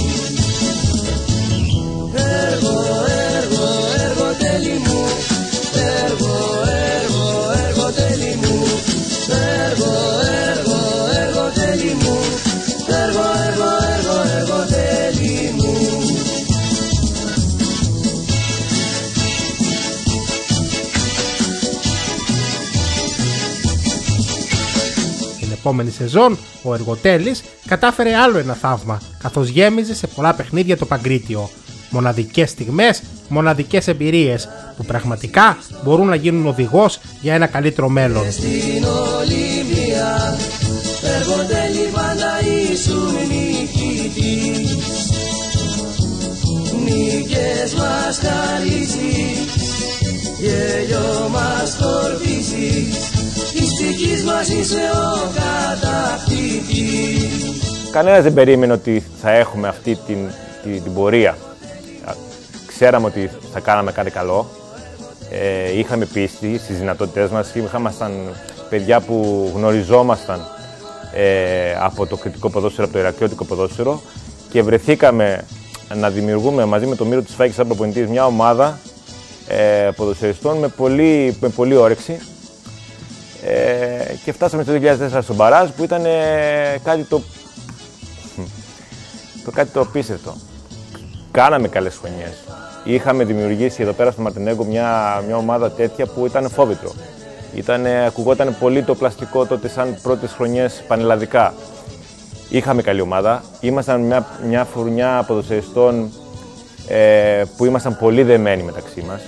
Έργο, έργο, Εργοτέλη μου, έργο, έργο, Εργοτέλη μου, έργο, έργο, Εργοτέλη μου, έργο, έργο, έργο, Εργοτέλη μου.
Την επόμενη σεζόν ο Εργοτέλης κατάφερε άλλο ένα θαύμα, καθώς γέμιζε σε πολλά παιχνίδια το Παγκρίτιο. Μοναδικές στιγμές, μοναδικές εμπειρίες που πραγματικά μπορούν να γίνουν οδηγός για ένα καλύτερο μέλλον.
Στην Ολύμπια, Εργοτέλη πάντα ήσουν νικητής. Νίκες μας χαρίζεις, γέλιο μας κορπίζεις, της ψυχής μας είσαι ο κατακτητής.
Κανένας δεν περίμενε ότι θα έχουμε αυτή την, την, την πορεία. Ξέραμε ότι θα κάναμε κάτι καλό. Ε, είχαμε πίστη στις δυνατότητές μας. Ήμασταν παιδιά που γνωριζόμασταν ε, από το κριτικό ποδόσφαιρο, από το ηρακλειώτικο ποδόσφαιρο και βρεθήκαμε να δημιουργούμε μαζί με τον Μύρο της Φάκης σαν προπονητής μια ομάδα ε, ποδοσφαιριστών με πολύ, με πολύ όρεξη. Ε, και φτάσαμε στο δύο χιλιάδες τέσσερα στον Μπαράζ που ήταν ε, κάτι το, το, κάτι το απίστευτο. Κάναμε καλές χρονιές. Είχαμε δημιουργήσει εδώ πέρα στο Μαρτινέγκο μια, μια ομάδα τέτοια που ήταν φόβητρο. Ήτανε, ακουγόταν πολύ το πλαστικό τότε σαν πρώτες χρονιές πανελλαδικά. Είχαμε καλή ομάδα. Ήμασταν μια, μια φουρνιά ποδοσφαιριστών ε, που ήμασταν πολύ δεμένοι μεταξύ μας.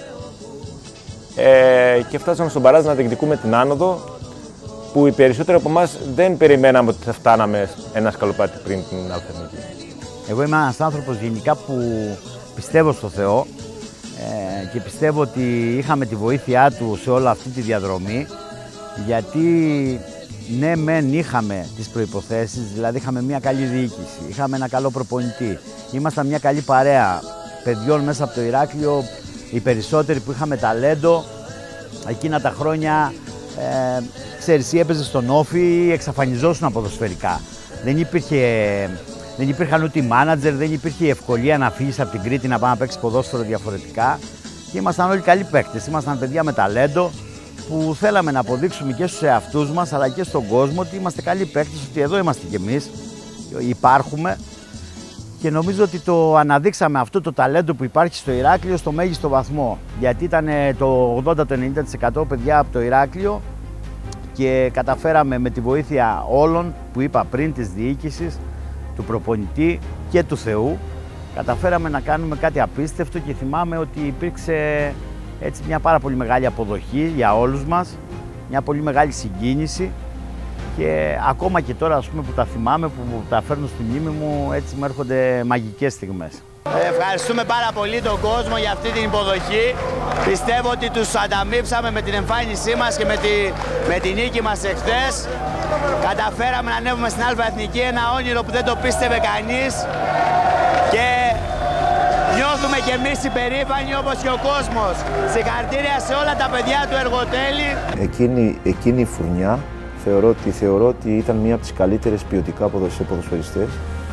Ε, και φτάσαμε στον Μπαράζ να διεκδικούμε την άνοδο που οι περισσότεροι από εμάς δεν περιμέναμε ότι θα φτάναμε ένα σκαλοπάτι πριν την Αλθενική.
Εγώ είμαι ένας άνθρωπος γενικά που πιστεύω στο Θεό ε, και πιστεύω ότι είχαμε τη βοήθειά Του σε όλη αυτή τη διαδρομή, γιατί ναι μεν είχαμε τις προϋποθέσεις, δηλαδή είχαμε μια καλή διοίκηση, είχαμε ένα καλό προπονητή, ήμασταν μια καλή παρέα παιδιών μέσα από το Ηράκλειο, οι περισσότεροι που είχαμε ταλέντο. Εκείνα τα χρόνια ε, ξέρεις, ή έπαιζε στον Όφη ή εξαφανιζόσουν ποδοσφαιρικά. Δεν υπήρχε Δεν υπήρχαν ούτε μάνατζερ, δεν υπήρχε η ευκολία να φύγεις από την Κρήτη να πάει να παίξεις ποδόσφαιρο διαφορετικά. Και ήμασταν όλοι καλοί παίκτες. Ήμασταν παιδιά με ταλέντο που θέλαμε να αποδείξουμε και στους εαυτούς μας αλλά και στον κόσμο ότι είμαστε καλοί παίκτες, ότι εδώ είμαστε κι εμείς, υπάρχουμε. Και νομίζω ότι το αναδείξαμε αυτό το ταλέντο που υπάρχει στο Ηράκλειο στο μέγιστο βαθμό. Γιατί ήταν το ογδόντα με ενενήντα τοις εκατό παιδιά από το Ηράκλειο και καταφέραμε με τη βοήθεια όλων που είπα πριν, της διοίκησης, του προπονητή και του Θεού, καταφέραμε να κάνουμε κάτι απίστευτο και θυμάμαι ότι υπήρξε έτσι μια πάρα πολύ μεγάλη αποδοχή για όλους μας, μια πολύ μεγάλη συγκίνηση και ακόμα και τώρα ας πούμε που τα θυμάμαι, που τα φέρνω στη μνήμη μου, έτσι μου έρχονται μαγικές στιγμές.
Ευχαριστούμε πάρα πολύ τον κόσμο για αυτή την υποδοχή. Πιστεύω ότι τους ανταμείψαμε με την εμφάνισή μας και με τη, με τη νίκη μας εχθές. Καταφέραμε να ανέβουμε στην Αλφα Εθνική, ένα όνειρο που δεν το πίστευε κανείς. Και νιώθουμε κι εμείς υπερήφανοι όπως και ο κόσμος. Συγχαρητήρια σε όλα τα παιδιά του Εργοτέλη.
Εκείνη, εκείνη η φουρνιά θεωρώ ότι, θεωρώ ότι ήταν μία από τις καλύτερες ποιοτικά ποδοσφαιριστές.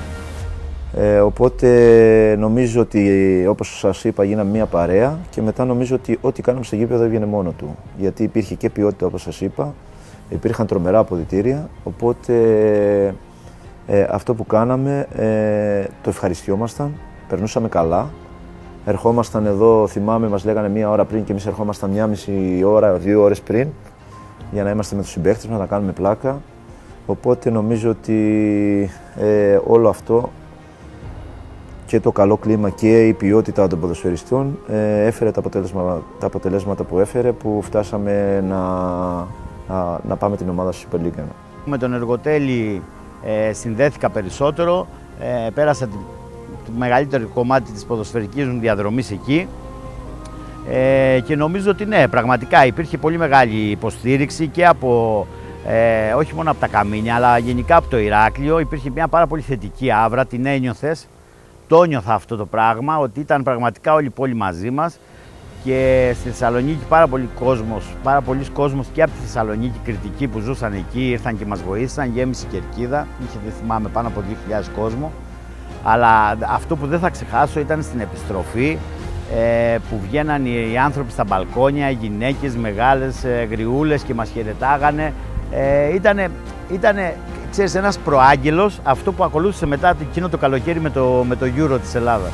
Ε, οπότε νομίζω ότι, όπως σας είπα, γίναμε μία παρέα και μετά νομίζω ότι ό,τι κάναμε στο γήπεδο έβγαινε μόνο του. Γιατί υπήρχε και ποιότητα, όπως σας είπα, υπήρχαν τρομερά αποδυτήρια, οπότε ε, αυτό που κάναμε ε, το ευχαριστιόμασταν, περνούσαμε καλά. Ερχόμασταν εδώ, θυμάμαι, μας λέγανε μία ώρα πριν και εμείς ερχόμασταν μία μισή ώρα, δύο ώρες πριν για να είμαστε με τους συμπαίκτες μας, να κάνουμε πλάκα. Οπότε νομίζω ότι ε, όλο αυτό και το καλό κλίμα και η ποιότητα των ποδοσφαιριστών ε, έφερε τα, αποτέλεσμα, τα αποτελέσματα που έφερε, που φτάσαμε να, να, να πάμε την ομάδα στη Super League.
Με τον Εργοτέλη ε, συνδέθηκα περισσότερο, ε, πέρασα το μεγαλύτερο κομμάτι της ποδοσφαιρικής μου διαδρομής εκεί ε, και νομίζω ότι ναι, πραγματικά υπήρχε πολύ μεγάλη υποστήριξη και από, ε, όχι μόνο από τα Καμίνια, αλλά γενικά από το Ηράκλειο. Υπήρχε μια πάρα πολύ θετική άβρα, την ένιωθες. Το νιώθα αυτό το πράγμα, ότι ήταν πραγματικά όλη η πόλη μαζί μας και στη Θεσσαλονίκη πάρα πολύ κόσμος, πάρα πολλοί κόσμος και από τη Θεσσαλονίκη κριτικοί που ζούσαν εκεί, ήρθαν και μας βοήθησαν, γέμισε η κερκίδα, είχε, δεν θυμάμαι, πάνω από δύο χιλιάδες κόσμο. Αλλά αυτό που δεν θα ξεχάσω ήταν στην επιστροφή ε, που βγαίναν οι, οι άνθρωποι στα μπαλκόνια, οι γυναίκες μεγάλες, ε, γριούλες και μας χαιρετάγανε. Ε, ήτανε, ήτανε, ξέρεις, ένας προάγγελος, αυτό που ακολούθησε μετά εκείνο το καλοκαίρι με το, με το Euro της Ελλάδας.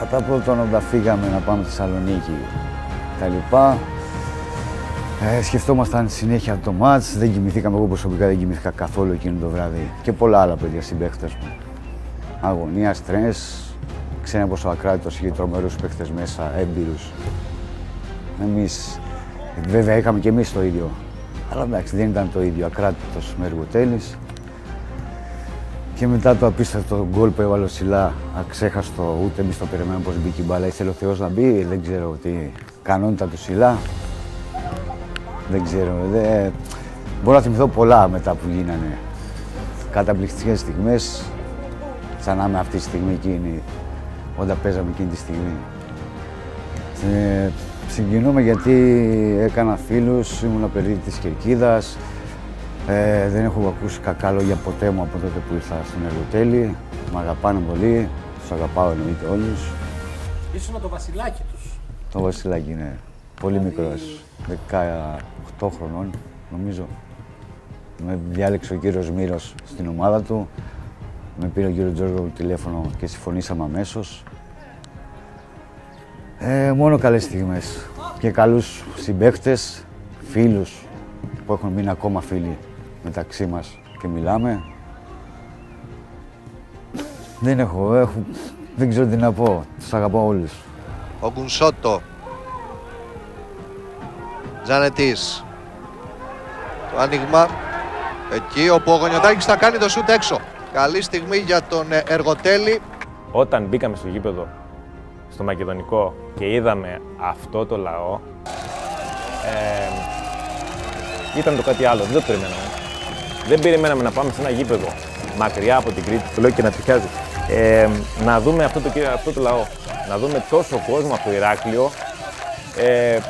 Κατά πρώτον, όταν φύγαμε να πάμε στη Θεσσαλονίκη τα λοιπά, ε, σκεφτόμασταν συνέχεια το μάτς, δεν κοιμηθήκαμε, εγώ προσωπικά δεν κοιμήθηκα καθόλου εκείνο το βράδυ και πολλά άλλα παιδιά συμπαίχτες μου. Αγωνία, στρες, ξένα πως ο Ακράτητος είχε τρομερούς παίχτες μέσα, έμπειρους. Εμείς, βέβαια είχαμε και εμείς το ίδιο, αλλά εντάξει δεν ήταν το ίδιο, Ακράτητος με Εργοτέλης. Και μετά το απίστευτο γκολ που έβαλε ο Σιλά, αξέχαστο, ούτε εμείς το περιμέναμε πως μπήκε η μπάλα. Ήθελε ο Θεός να μπει, δεν ξέρω τι κανόνιτα του Σιλά. Δεν ξέρω, δε... μπορώ να θυμηθώ πολλά μετά που γίνανε. Καταπληκτικές στιγμές, σαν να είμαι αυτή τη στιγμή εκείνη, όταν παίζαμε εκείνη τη στιγμή. Ε, συγκινούμε γιατί έκανα φίλους, ήμουν παιδί της Κερκίδας. Ε, δεν έχω ακούσει κακά λόγια ποτέ μου από τότε που ήρθα στην Εργοτέλη. Μ' αγαπάνε πολύ, τους αγαπάω εννοείται όλους.
Ήσουν το βασιλάκι τους.
Το βασιλάκι είναι πολύ μικρός, δεκαοκτώ χρονών νομίζω. Με διάλεξε ο κύριος Μύρος στην ομάδα του. Με πήρε ο κύριος Τζόργο τηλέφωνο και συμφωνήσαμε αμέσως. Ε, μόνο καλές στιγμές και καλούς συμπαίκτες, φίλους που έχουν μείνει ακόμα φίλοι μεταξύ μας και μιλάμε. Δεν έχω, έχω, δεν ξέρω τι να πω, τους αγαπάω όλους.
Ο Γκουνσότο. Τζανετής. Το άνοιγμα. Εκεί όπου ο Γονιωτάκης θα κάνει το σούτ έξω. Καλή στιγμή για τον Εργοτέλη.
Όταν μπήκαμε στο γήπεδο, στο Μακεδονικό και είδαμε αυτό το λαό, ε, ήταν το κάτι άλλο, δεν το περιμέναμε. Δεν περιμέναμε να πάμε σε ένα γήπεδο μακριά από την Κρήτη, το λέω και να τριχιάζει, ε, να δούμε αυτό το, αυτό το λαό, να δούμε τόσο κόσμο από το Ηράκλειο, ε,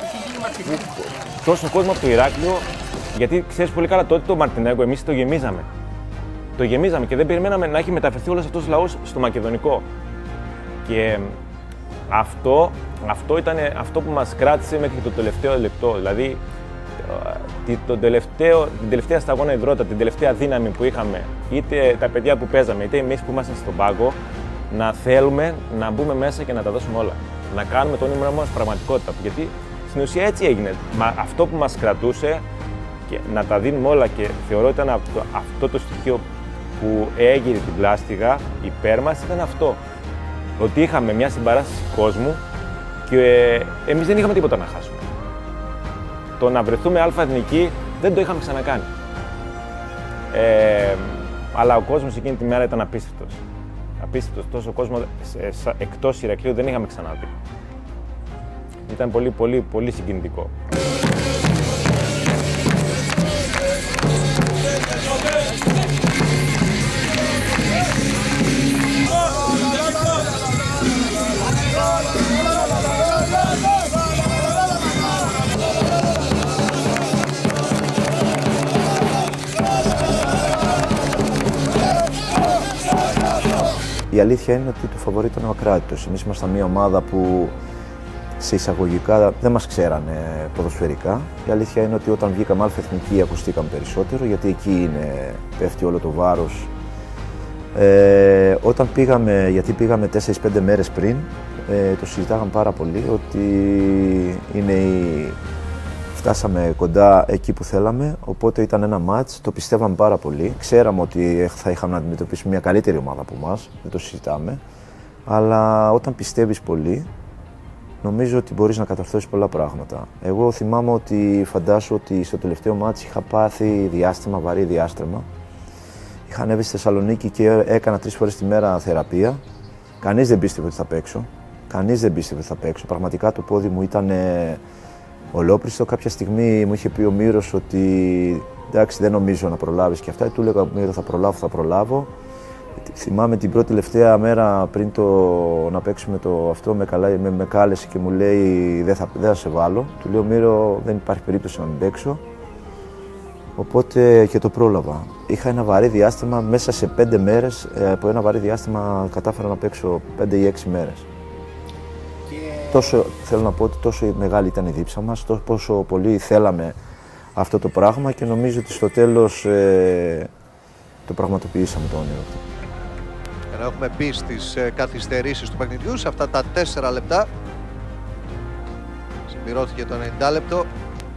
τόσο κόσμο από το Ηράκλειο, γιατί ξέρεις πολύ καλά τότε το Μαρτινέγκο εμείς το γεμίζαμε. Το γεμίζαμε και δεν περιμέναμε να έχει μεταφερθεί όλος αυτός ο λαός στο Μακεδονικό. Και αυτό, αυτό ήταν αυτό που μας κράτησε μέχρι το τελευταίο λεπτό. Δηλαδή, το τελευταίο, την τελευταία σταγόνα υδρότα, την τελευταία δύναμη που είχαμε, είτε τα παιδιά που παίζαμε, είτε εμείς που ήμασταν στον πάγκο, να θέλουμε να μπούμε μέσα και να τα δώσουμε όλα. Να κάνουμε το όνειρό μας πραγματικότητα. Γιατί στην ουσία έτσι έγινε. Μα αυτό που μας κρατούσε και να τα δίνουμε όλα και θεωρώ ήταν αυτό, αυτό το στοιχείο που έγειρε την πλάστιγα υπέρ μας ήταν αυτό. Ότι είχαμε μια συμπαράσταση κόσμου και ε, εμείς δεν είχαμε τίποτα να χάσουμε. Το να βρεθούμε αλφα εθνική δεν το είχαμε ξανακάνει. Ε, αλλά ο κόσμος εκείνη τη μέρα ήταν απίστευτος. Απίστευτος. Τόσο κόσμο εκτός Ηρακλείου δεν είχαμε ξαναδεί. Ήταν πολύ, πολύ, πολύ συγκινητικό.
Η αλήθεια είναι ότι το φαβορί ήταν ο Ακράτητος. Εμείς ήμασταν μια ομάδα που σε εισαγωγικά δεν μας ξέρανε ποδοσφαιρικά. Η αλήθεια είναι ότι όταν βγήκαμε αλφα εθνική ακουστήκαμε περισσότερο, γιατί εκεί είναι, πέφτει όλο το βάρος. Ε, όταν πήγαμε, γιατί πήγαμε τέσσερις πέντε μέρες πριν, ε, το συζητάγαμε πάρα πολύ ότι είναι η... φτάσαμε κοντά εκεί που θέλαμε, οπότε ήταν ένα μάτς, το πιστεύαμε πάρα πολύ. Ξέραμε ότι θα είχαμε να αντιμετωπίσουμε μια καλύτερη ομάδα από εμάς, δεν το συζητάμε. Αλλά όταν πιστεύεις πολύ, νομίζω ότι μπορείς να κατορθώσεις πολλά πράγματα. Εγώ θυμάμαι ότι φαντάσου ότι στο τελευταίο μάτς είχα πάθει διάστημα, βαρύ διάστρεμα. Είχα ανέβει στη Θεσσαλονίκη και έκανα τρεις φορές τη μέρα θεραπεία. Κανείς δεν πίστευε ότι θα παίξω. Κανείς δεν πίστευε ότι θα παίξω. Πραγματικά το πόδι μου ήταν ολόπριστο. Κάποια στιγμή μου είχε πει ο Μύρος ότι εντάξει, δεν νομίζω να προλάβεις και αυτά. Του έλεγα Μύρο, θα προλάβω, θα προλάβω. Θυμάμαι την πρώτη τελευταία μέρα πριν το να παίξουμε το αυτό, με, καλά, με, με κάλεσε και μου λέει δεν θα, δεν θα σε βάλω. Του λέω Μύρο, δεν υπάρχει περίπτωση να μην παίξω. Οπότε και το πρόλαβα. Είχα ένα βαρύ διάστημα, μέσα σε πέντε μέρες, από ένα βαρύ διάστημα κατάφερα να παίξω πέντε ή έξι μέρες. Και... Τόσο, θέλω να πω ότι τόσο μεγάλη ήταν η δίψα μας, τόσο πόσο πολύ θέλαμε αυτό το πράγμα και νομίζω ότι στο τέλος ε, το πραγματοποιήσαμε το όνειρο αυτό.
Ενώ έχουμε μπει στις καθυστερήσεις του παιχνιδιού σε αυτά τα τέσσερα λεπτά. Συμπληρώθηκε το ενενήντα λεπτό.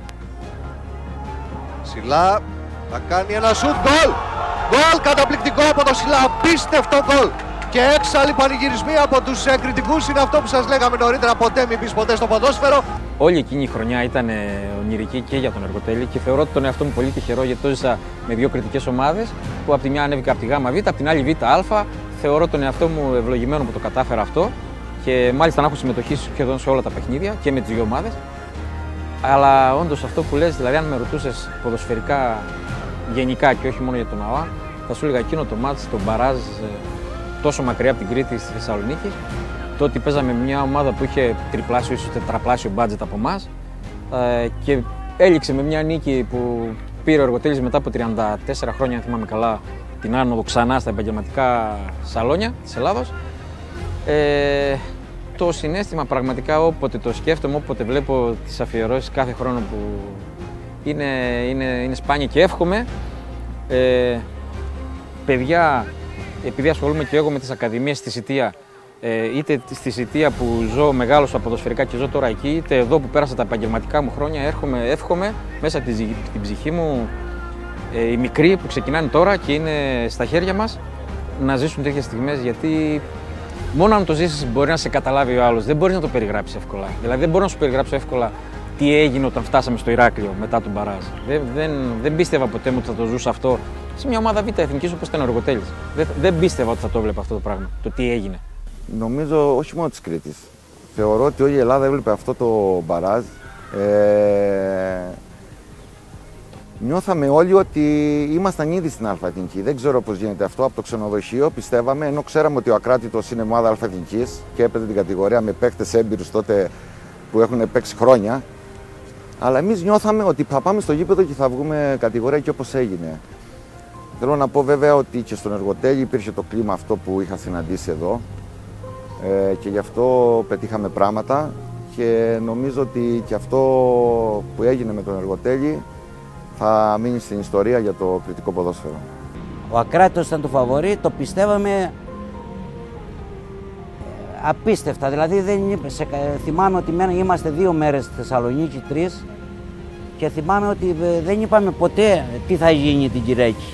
Σιλά θα κάνει ένα σουτ, γκολ! Γκολ καταπληκτικό από το Σιλά, απίστευτο γκολ! Και έξαλλοι πανηγυρισμοί από τους κριτικούς, είναι αυτό που σας λέγαμε νωρίτερα, ποτέ μην πεις ποτέ στο ποδόσφαιρο.
Όλη εκείνη η χρονιά ήταν ονειρική και για τον Εργοτέλη και θεωρώ τον εαυτό μου πολύ τυχερό γιατί το ζήσα με δύο κριτικές ομάδες που από τη μια ανέβηκα από τη ΓΑΜΑ Β, από την άλλη Β Α. Θεωρώ τον εαυτό μου ευλογημένο που το κατάφερα αυτό και μάλιστα να έχω συμμετοχή σχεδόν σε όλα τα παιχνίδια και με τις δύο ομάδες. Αλλά όντως αυτό που λες, δηλαδή αν με ρωτούσες ποδοσφαιρικά γενικά και όχι μόνο για τον ΑΟΑ, θα σου έλεγα εκείνο το μάτς, τον μπαράζ τόσο μακριά από την Κρήτη στη Θεσσαλονίκη, το ότι παίζαμε μια ομάδα που είχε τριπλάσιο ίσως τετραπλάσιο μπάτζετ από εμάς και έληξε με μια νίκη που πήρε ο Εργοτέλης μετά από τριάντα τέσσερα χρόνια, αν θυμάμαι καλά, την άνοδο ξανά στα επαγγελματικά σαλόνια της Ελλάδος. Ε, το συναίσθημα πραγματικά όποτε το σκέφτομαι, όποτε βλέπω τις αφιερώσεις κάθε χρόνο που είναι, είναι, είναι σπάνια και εύχομαι ε, παιδιά, επειδή ασχολούμαι και εγώ με τις ακαδημίες στη Σιτία, ε, είτε στη Σιτία που ζω, μεγάλωσα ποδοσφαιρικά και ζω τώρα εκεί, είτε εδώ που πέρασα τα επαγγελματικά μου χρόνια, έρχομαι, εύχομαι μέσα από την ψυχή μου ε, οι μικροί που ξεκινάνε τώρα και είναι στα χέρια μας να ζήσουν τέτοιες στιγμές, γιατί μόνο αν το ζήσεις μπορεί να σε καταλάβει ο άλλος, δεν μπορείς να το περιγράψεις εύκολα. Δηλαδή δεν μπορώ να σου περιγράψω εύκολα τι έγινε όταν φτάσαμε στο Ηράκλειο μετά τον μπαράζ. Δεν, δεν, δεν πίστευα ποτέ μου ότι θα το ζούσα αυτό σε μια ομάδα Β' εθνικής όπως ήταν ο Εργοτέλης. Δεν, δεν πίστευα ότι θα το έβλεπα αυτό το πράγμα, το τι έγινε.
Νομίζω όχι μόνο της Κρήτης. Θεωρώ ότι όλη η Ελλάδα έβλεπε αυτό το μπαράζ. Ε, νιώθαμε όλοι ότι ήμασταν ήδη στην Α-Εθνική. Δεν ξέρω πώς γίνεται αυτό. Από το ξενοδοχείο πιστεύαμε, ενώ ξέραμε ότι ο Ακράτητος είναι ομάδα Α-Εθνικής και έπαιζε την κατηγορία με παίκτες έμπειρους τότε που έχουν παίξει χρόνια. Αλλά εμείς νιώθαμε ότι θα πάμε στο γήπεδο και θα βγούμε κατηγορία και όπως έγινε. Θέλω να πω βέβαια ότι και στον Εργοτέλη υπήρχε το κλίμα αυτό που είχα συναντήσει εδώ ε, και γι' αυτό πετύχαμε πράγματα και νομίζω ότι και αυτό που έγινε με τον Εργοτέλη θα μείνει στην ιστορία για το κριτικό ποδόσφαιρο.
Ο Ακράτητος ήταν το φαβορί, το πιστεύαμε απίστευτα. Δηλαδή δεν, σε, θυμάμαι ότι είμαστε δύο μέρες στη Θεσσαλονίκη, τρεις, και θυμάμαι ότι δεν είπαμε ποτέ τι θα γίνει την Κυριακή.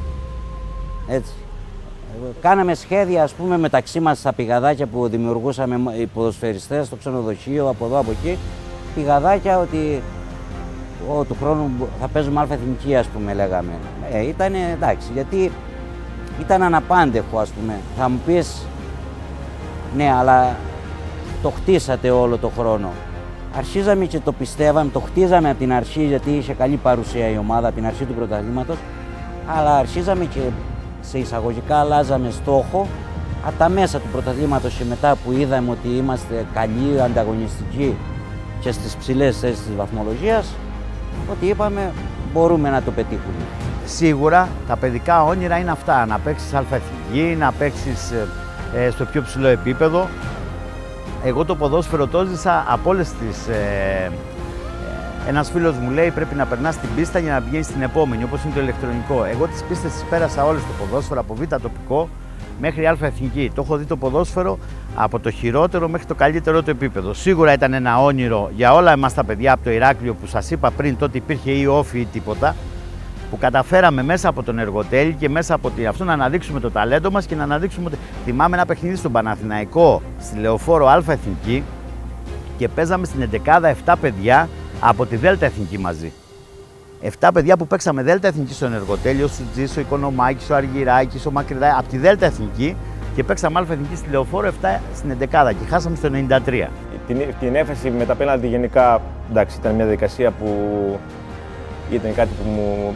Έτσι. Κάναμε σχέδια, ας πούμε, μεταξύ μας στα πηγαδάκια που δημιουργούσαμε οι ποδοσφαιριστές στο ξενοδοχείο, από εδώ, από εκεί. Πηγαδάκια ότι ο, του χρόνου θα παίζουμε Α-Εθνική, ας πούμε, λέγαμε. Ε, ήταν εντάξει, γιατί ήταν αναπάντεχο, ας πούμε. Θα μου πεις, ναι, αλλά το χτίσατε όλο το χρόνο. Αρχίζαμε και το πιστεύαμε, το χτίζαμε από την αρχή, γιατί είχε καλή παρουσία η ομάδα από την αρχή του πρωταθλήματος, αλλά αρχίζαμε και σε εισαγωγικά αλλάζαμε στόχο από τα μέσα του πρωταθλήματος και μετά που είδαμε ότι είμαστε καλοί, ανταγωνιστικοί και στις ψηλές θέσεις της βαθμολογίας, ότι είπαμε μπορούμε να το πετύχουμε.
Σίγουρα τα παιδικά όνειρα είναι αυτά, να παίξεις Α-Εθνική, να παίξεις ε, στο πιο ψηλό επίπεδο. Εγώ το ποδόσφαιρο το ζήσα από όλες τις... Ε, ε, ένας φίλος μου λέει πρέπει να περνάς την πίστα για να πηγαίνεις στην επόμενη, όπως είναι το ηλεκτρονικό. Εγώ τις πίστες τις πέρασα όλες στο ποδόσφαιρο, από Β' τοπικό μέχρι Α-Εθνική. Το έχω δει το ποδόσφαιρο από το χειρότερο μέχρι το καλύτερο του επίπεδο. Σίγουρα ήταν ένα όνειρο για όλα εμάς τα παιδιά από το Ηράκλειο που σας είπα πριν, τότε υπήρχε ή όφη ή τίποτα, που καταφέραμε μέσα από τον Εργοτέλη και μέσα από αυτό να αναδείξουμε το ταλέντο μας και να αναδείξουμε ότι θυμάμαι ένα παιχνίδι στον Παναθηναϊκό στη Λεωφόρο Α-Εθνική και παίζαμε στην εντεκάδα επτά παιδιά από τη Δέλτα Εθνική μαζί. επτά παιδιά που παίξαμε Δέλτα Εθνική στον Εργοτέλη, ο Σουτζής, ο Οικονομάκης, ο Αργυράκης, ο Μακρυδάκης, από τη Δέλτα Εθνική και παίξαμε Α-Εθνική στη Λεωφόρο επτά στην εντεκάδα και χάσαμε στο ενενήντα τρία.
Την, την έφεση με τα πέναλτι γενικά, εντάξει, ήταν μια διαδικασία που ήταν κάτι που μου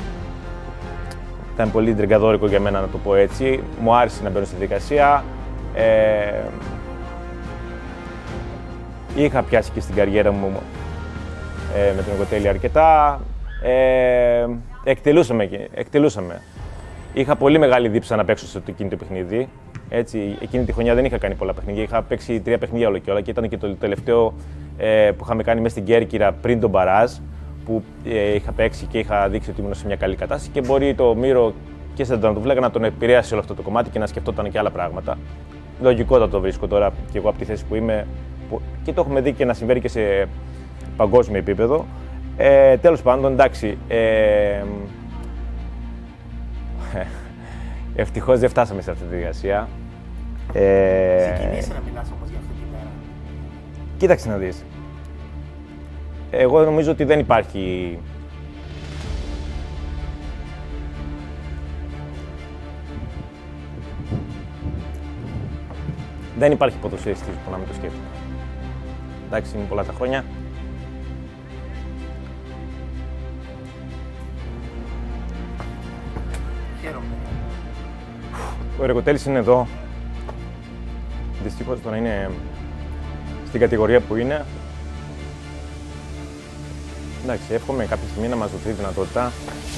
ήταν πολύ τριγκαδόρικο για μένα, να το πω έτσι. Μου άρεσε να μπαίνω στη διαδικασία. Ε, είχα πιάσει και στην καριέρα μου ε, με τον Εργοτέλη αρκετά. Ε, εκτελούσαμε, εκτελούσαμε. Είχα πολύ μεγάλη δίψα να παίξω στο εκείνη το παιχνίδι. Έτσι, εκείνη τη χρονιά δεν είχα κάνει πολλά παιχνίδια. Είχα παίξει τρία παιχνίδια όλο και όλα και ήταν και το τελευταίο ε, που είχαμε κάνει μέσα στην Κέρκυρα πριν τον μπαράζ, που ε, είχα παίξει και είχα δείξει ότι ήμουν σε μια καλή κατάσταση και μπορεί το Μύρο και σε τερματοφύλακα να τον επηρέασε όλο αυτό το κομμάτι και να σκεφτόταν και άλλα πράγματα. Λογικότατο το βρίσκω τώρα και εγώ από τη θέση που είμαι που, και το έχουμε δει και να συμβαίνει και σε παγκόσμιο επίπεδο. Ε, τέλος πάντων, εντάξει. Ε, ευτυχώς δεν φτάσαμε σε αυτή τη διαδικασία. Ε,
Ξεκινήσει να μιλάς όμως για αυτή τη μέρα.
Κοίταξε να δεις. Εγώ νομίζω ότι δεν υπάρχει... Δεν υπάρχει ποδοσφαιριστής που να μην το σκέφτεται. Εντάξει, είναι πολλά τα χρόνια.
Χαίρομαι.
Ο Εργοτέλης είναι εδώ. Δυστυχώς τώρα είναι στην κατηγορία που είναι. Εντάξει, εύχομαι κάποια στιγμή να μας δοθεί δυνατότητα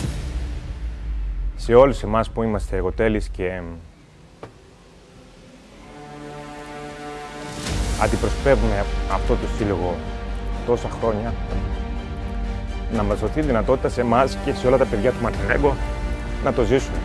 σε όλους εμάς που είμαστε Εργοτέλης και αντιπροσωπεύουμε αυτό το σύλλογο τόσα χρόνια, να μας δοθεί δυνατότητα σε εμάς και σε όλα τα παιδιά του Μαρτινέγκο να το ζήσουμε.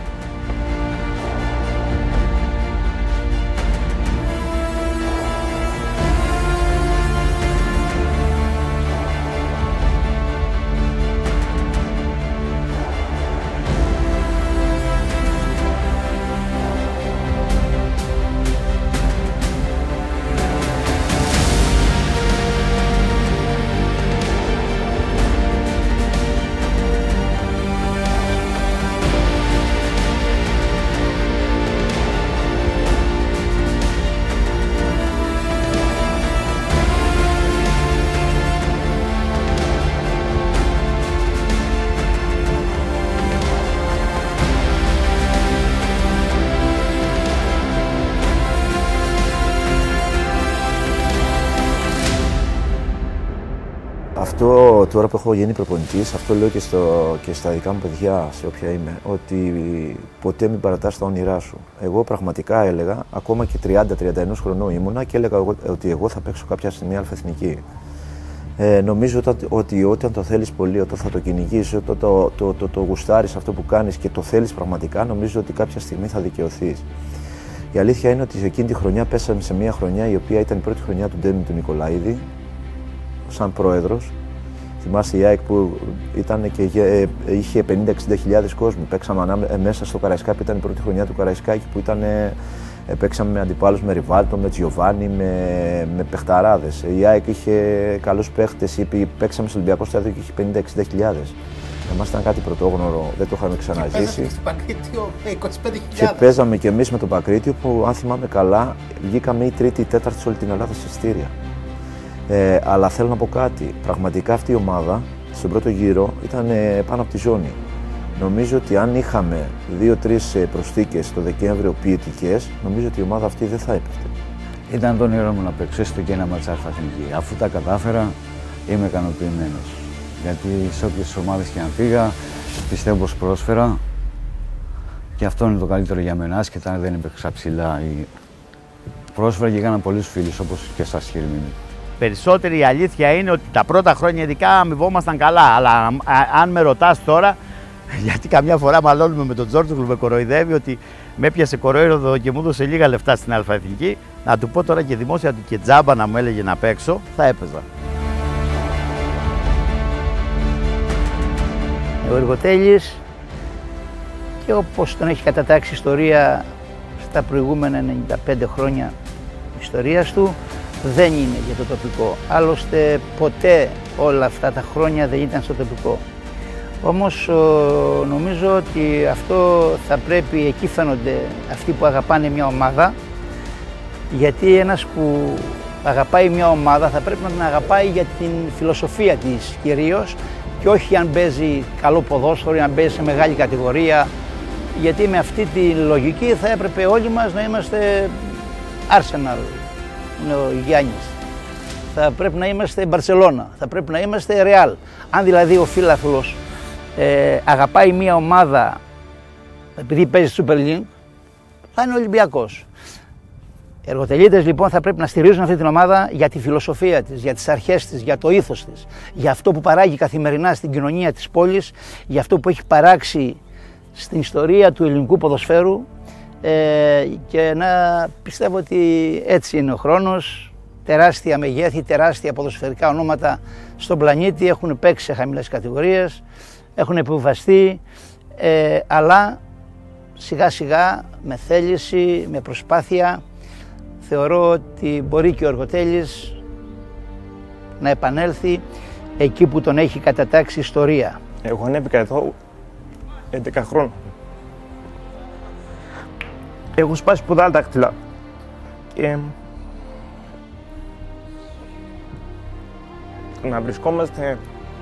Αυτό τώρα που έχω γίνει προπονητής, αυτό λέω και, στο, και στα δικά μου παιδιά, σε όποια είμαι, ότι ποτέ μην παρατάς τα όνειρά σου. Εγώ πραγματικά έλεγα, ακόμα και τριάντα τριάντα ένα χρονών ήμουνα και έλεγα ότι εγώ θα παίξω κάποια στιγμή αλφαεθνική. Ε, νομίζω ότι, ότι όταν το θέλεις πολύ, όταν θα το κυνηγείς, όταν το, το, το, το, το γουστάρεις αυτό που κάνεις και το θέλεις πραγματικά, νομίζω ότι κάποια στιγμή θα δικαιωθείς. Η αλήθεια είναι ότι εκείνη τη χρονιά πέσαμε σε μια χρονιά η οποία ήταν η πρώτη χρονιά του Ντέμι του Νικολαίδη, σαν πρόεδρος. Θυμάσαι η ΑΕΚ που ήταν και είχε πενήντα εξήντα χιλιάδες κόσμου. Παίξαμε μέσα στο Καραϊσκάκι, ήταν η πρώτη χρονιά του Καραϊσκάκη που ήταν, παίξαμε με αντιπάλους, με Ριβάλτο, με Τζιοβάνι, με, με παιχταράδες. Η ΑΕΚ είχε καλούς παίχτες, παίξαμε στο Ολυμπιακό Στάδιο και είχε πενήντα εξήντα χιλιάδες. Εμάς ήταν κάτι πρωτόγνωρο, δεν το είχαμε ξαναζήσει.
Και Πακρίτιο με είκοσι πέντε χιλιάδες.
Και παίζαμε κι εμείς με τον Πακρίτιο που, αν θυμάμαι καλά, βγήκαμε η τρίτη ή τέταρτη σε όλη την Ελλάδα σε εισιτήρια. Ε, αλλά θέλω να πω κάτι. Πραγματικά αυτή η ομάδα στον πρώτο γύρο ήταν ε, πάνω από τη ζώνη. Νομίζω ότι αν είχαμε δύο-τρεις προσθήκες το Δεκέμβριο ποιητικές, νομίζω ότι η ομάδα αυτή δεν θα έπεφτε.
Ήταν το όνειρό μου να παίξω έστω και ένα μάτς αλφαεθνική. Αφού τα κατάφερα, είμαι ικανοποιημένος. Γιατί σε όποιες ομάδες και αν πήγα, πιστεύω πως πρόσφερα και αυτό είναι το καλύτερο για μένα, άσχετα αν δεν έπαιξα ψηλά. Πρόσφερα και έκανα πολλούς φίλους όπως και εσάς, κύριε Μίμη.
Περισσότερη η αλήθεια είναι ότι τα πρώτα χρόνια ειδικά αμοιβόμασταν καλά. Αλλά α, αν με ρωτάς τώρα, γιατί καμιά φορά μαλώνουμε με τον Τζόρτζογλου, με κοροϊδεύει ότι με έπιασε κοροϊδό και μου έδωσε λίγα λεφτά στην αλφαεθνική, να του πω τώρα και δημόσια ότι και τζάμπα να μου έλεγε να παίξω, θα έπαιζα.
Ο Εργοτέλης, και όπως τον έχει κατατάξει η ιστορία στα προηγούμενα ενενήντα πέντε χρόνια ιστορίας του, δεν είναι για το τοπικό. Άλλωστε ποτέ όλα αυτά τα χρόνια δεν ήταν στο τοπικό. Όμως νομίζω ότι αυτό θα πρέπει, εκεί φαίνονται αυτοί που αγαπάνε μια ομάδα, γιατί ένας που αγαπάει μια ομάδα θα πρέπει να την αγαπάει για την φιλοσοφία της κυρίως και όχι αν παίζει καλό ποδόσφαιρο ή αν παίζει σε μεγάλη κατηγορία, γιατί με αυτή τη λογική θα έπρεπε όλοι μας να είμαστε Arsenal, είναι ο Γιάννης. Θα πρέπει να είμαστε Μπαρσελόνα, θα πρέπει να είμαστε Ρεάλ. Αν δηλαδή ο φίλαθλος ε, αγαπάει μια ομάδα επειδή παίζει Super League, θα είναι Ολυμπιακός. Οι εργοτελείτες λοιπόν θα πρέπει να στηρίζουν αυτή την ομάδα για τη φιλοσοφία της, για τις αρχές της, για το ήθος της, για αυτό που παράγει καθημερινά στην κοινωνία της πόλης, για αυτό που έχει παράξει στην ιστορία του ελληνικού ποδοσφαίρου ε, και να πιστεύω ότι έτσι είναι ο χρόνος. Τεράστια μεγέθη, τεράστια ποδοσφαιρικά ονόματα στον πλανήτη έχουν παίξει σε χαμηλές κατηγορίες, έχουν επιβαστεί, ε, αλλά σιγά σιγά με θέληση, με προσπάθεια θεωρώ ότι μπορεί και ο Αργοτέλης να επανέλθει εκεί που τον έχει κατατάξει η ιστορία.
Εγώ ανέβηκα εδώ έντεκα χρόνια. Έχω σπάσει πολλά δάχτυλα. Και... το να βρισκόμαστε...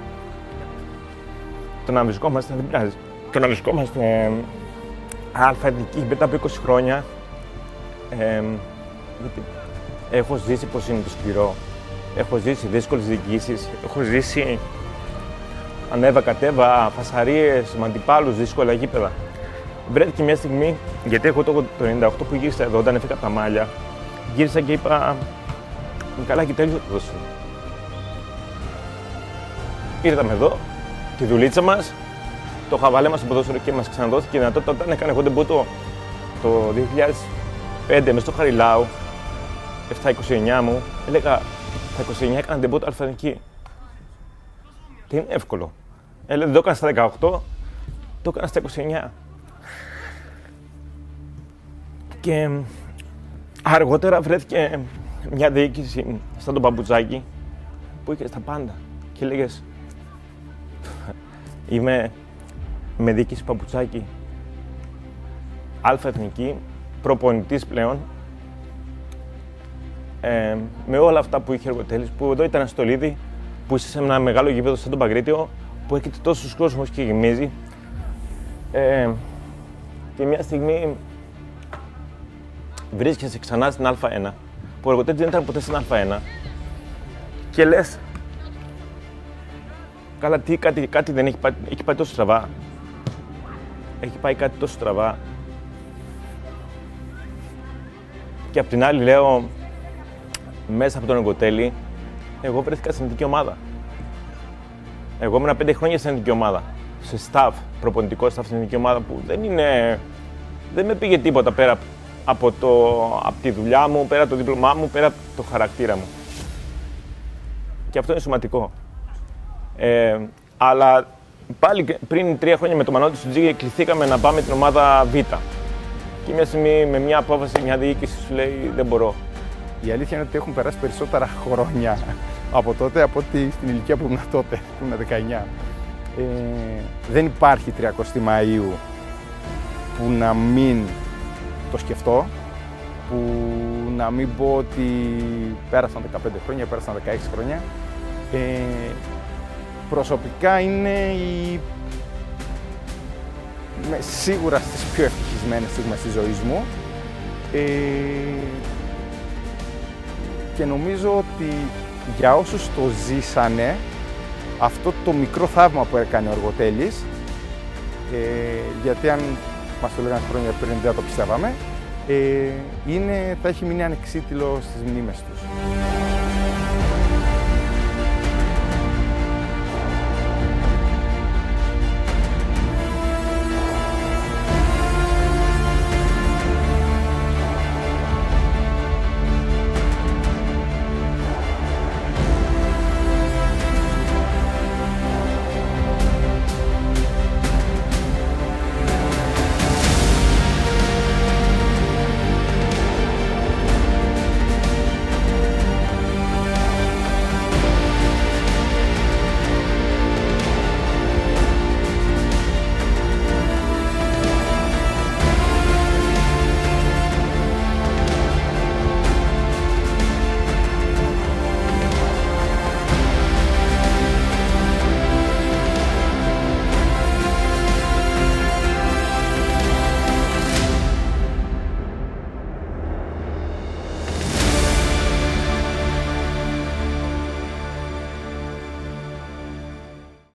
Το να βρισκόμαστε δεν πειράζει. Το να βρισκόμαστε αλφα-εθνική μετά από είκοσι χρόνια. Ε, γιατί έχω ζήσει πως είναι το σκληρό. Έχω ζήσει δύσκολες διοικήσεις. Έχω ζήσει ανέβα κατέβα, φασαρίες, με αντιπάλους, δύσκολα γήπεδα. Βρέθηκε μια στιγμή, γιατί εγώ το ενενήντα οκτώ που γύρισα εδώ, όταν έφυγα από τα Μάλια, γύρισα και είπα καλά και τέλειο το ποδόσφαιρο. Ήρθαμε εδώ, τη δουλίτσα μας, το χαβαλέ μας στο ποδόσφαιρο και μας ξαναδόθηκε η δυνατότητα. Όταν έκανα εγώ ντεμπούτο το δύο χιλιάδες πέντε μες στο Χαριλάου, επτά είκοσι εννιά μου, έλεγα στα είκοσι εννιά έκανα ντεμπούτο αλφα-εθνική. Τι είναι εύκολο. Έλεγα δεν το έκανα στα δεκαοκτώ, το έκανα στα είκοσι εννιά. Και αργότερα βρέθηκε μια διοίκηση σαν τον Παπουτσάκη που είχε στα πάντα και έλεγες είμαι με διοίκηση Παπουτσάκη, αλφα-εθνική, προπονητής πλέον, ε, με όλα αυτά που είχε ο Αργοτέλης, που εδώ ήταν στο Λίδι, που είσαι σε ένα μεγάλο γήπεδο σαν τον Παγκρίτιο, που έχετε τόσους κόσμους και γεμίζει. Ε, και μια στιγμή βρίσκεσαι ξανά στην Α1, που ο Αργοτέλης δεν ήταν ποτέ στην Α1, και λες, καλά, τι, κάτι, κάτι δεν έχει πάει, έχει πάει τόσο στραβά. Έχει πάει κάτι τόσο στραβά. Και απ' την άλλη λέω, μέσα από τον Αργοτέλη, εγώ βρέθηκα στην εθνική ομάδα. Εγώ ήμουν πέντε χρόνια στην εθνική ομάδα. Σε staff, προπονητικό staff στην εθνική ομάδα που δεν είναι... δεν με πήγε τίποτα πέρα από, το, από τη δουλειά μου, πέρα από το δίπλωμά μου, πέρα από το χαρακτήρα μου. Και αυτό είναι σημαντικό. Ε, αλλά πάλι πριν τρία χρόνια με τον Μανώλη Σουτζή κληθήκαμε να πάμε την ομάδα Β. Και μια στιγμή με μια απόφαση, μια διοίκηση σου λέει δεν μπορώ.
Η αλήθεια είναι ότι έχουν περάσει περισσότερα χρόνια από τότε από ότι στην ηλικία που ήμουν τότε, που ήμουν δεκαεννιά. Ε, δεν υπάρχει τριακοστή Μαΐου που να μην το σκεφτώ, που να μην πω ότι πέρασαν δεκαπέντε χρόνια, πέρασαν δεκαέξι χρόνια. Ε, προσωπικά είναι η... είμαι σίγουρα στις πιο ευτυχισμένες στιγμές της ζωής μου. Ε, και νομίζω ότι για όσους το ζήσανε, αυτό το μικρό θαύμα που έκανε ο Αργοτέλης, ε, γιατί αν μας το λέγανε χρόνια πριν δεν το πιστεύαμε, ε, είναι, θα έχει μείνει ανεξίτηλο στις μνήμες τους.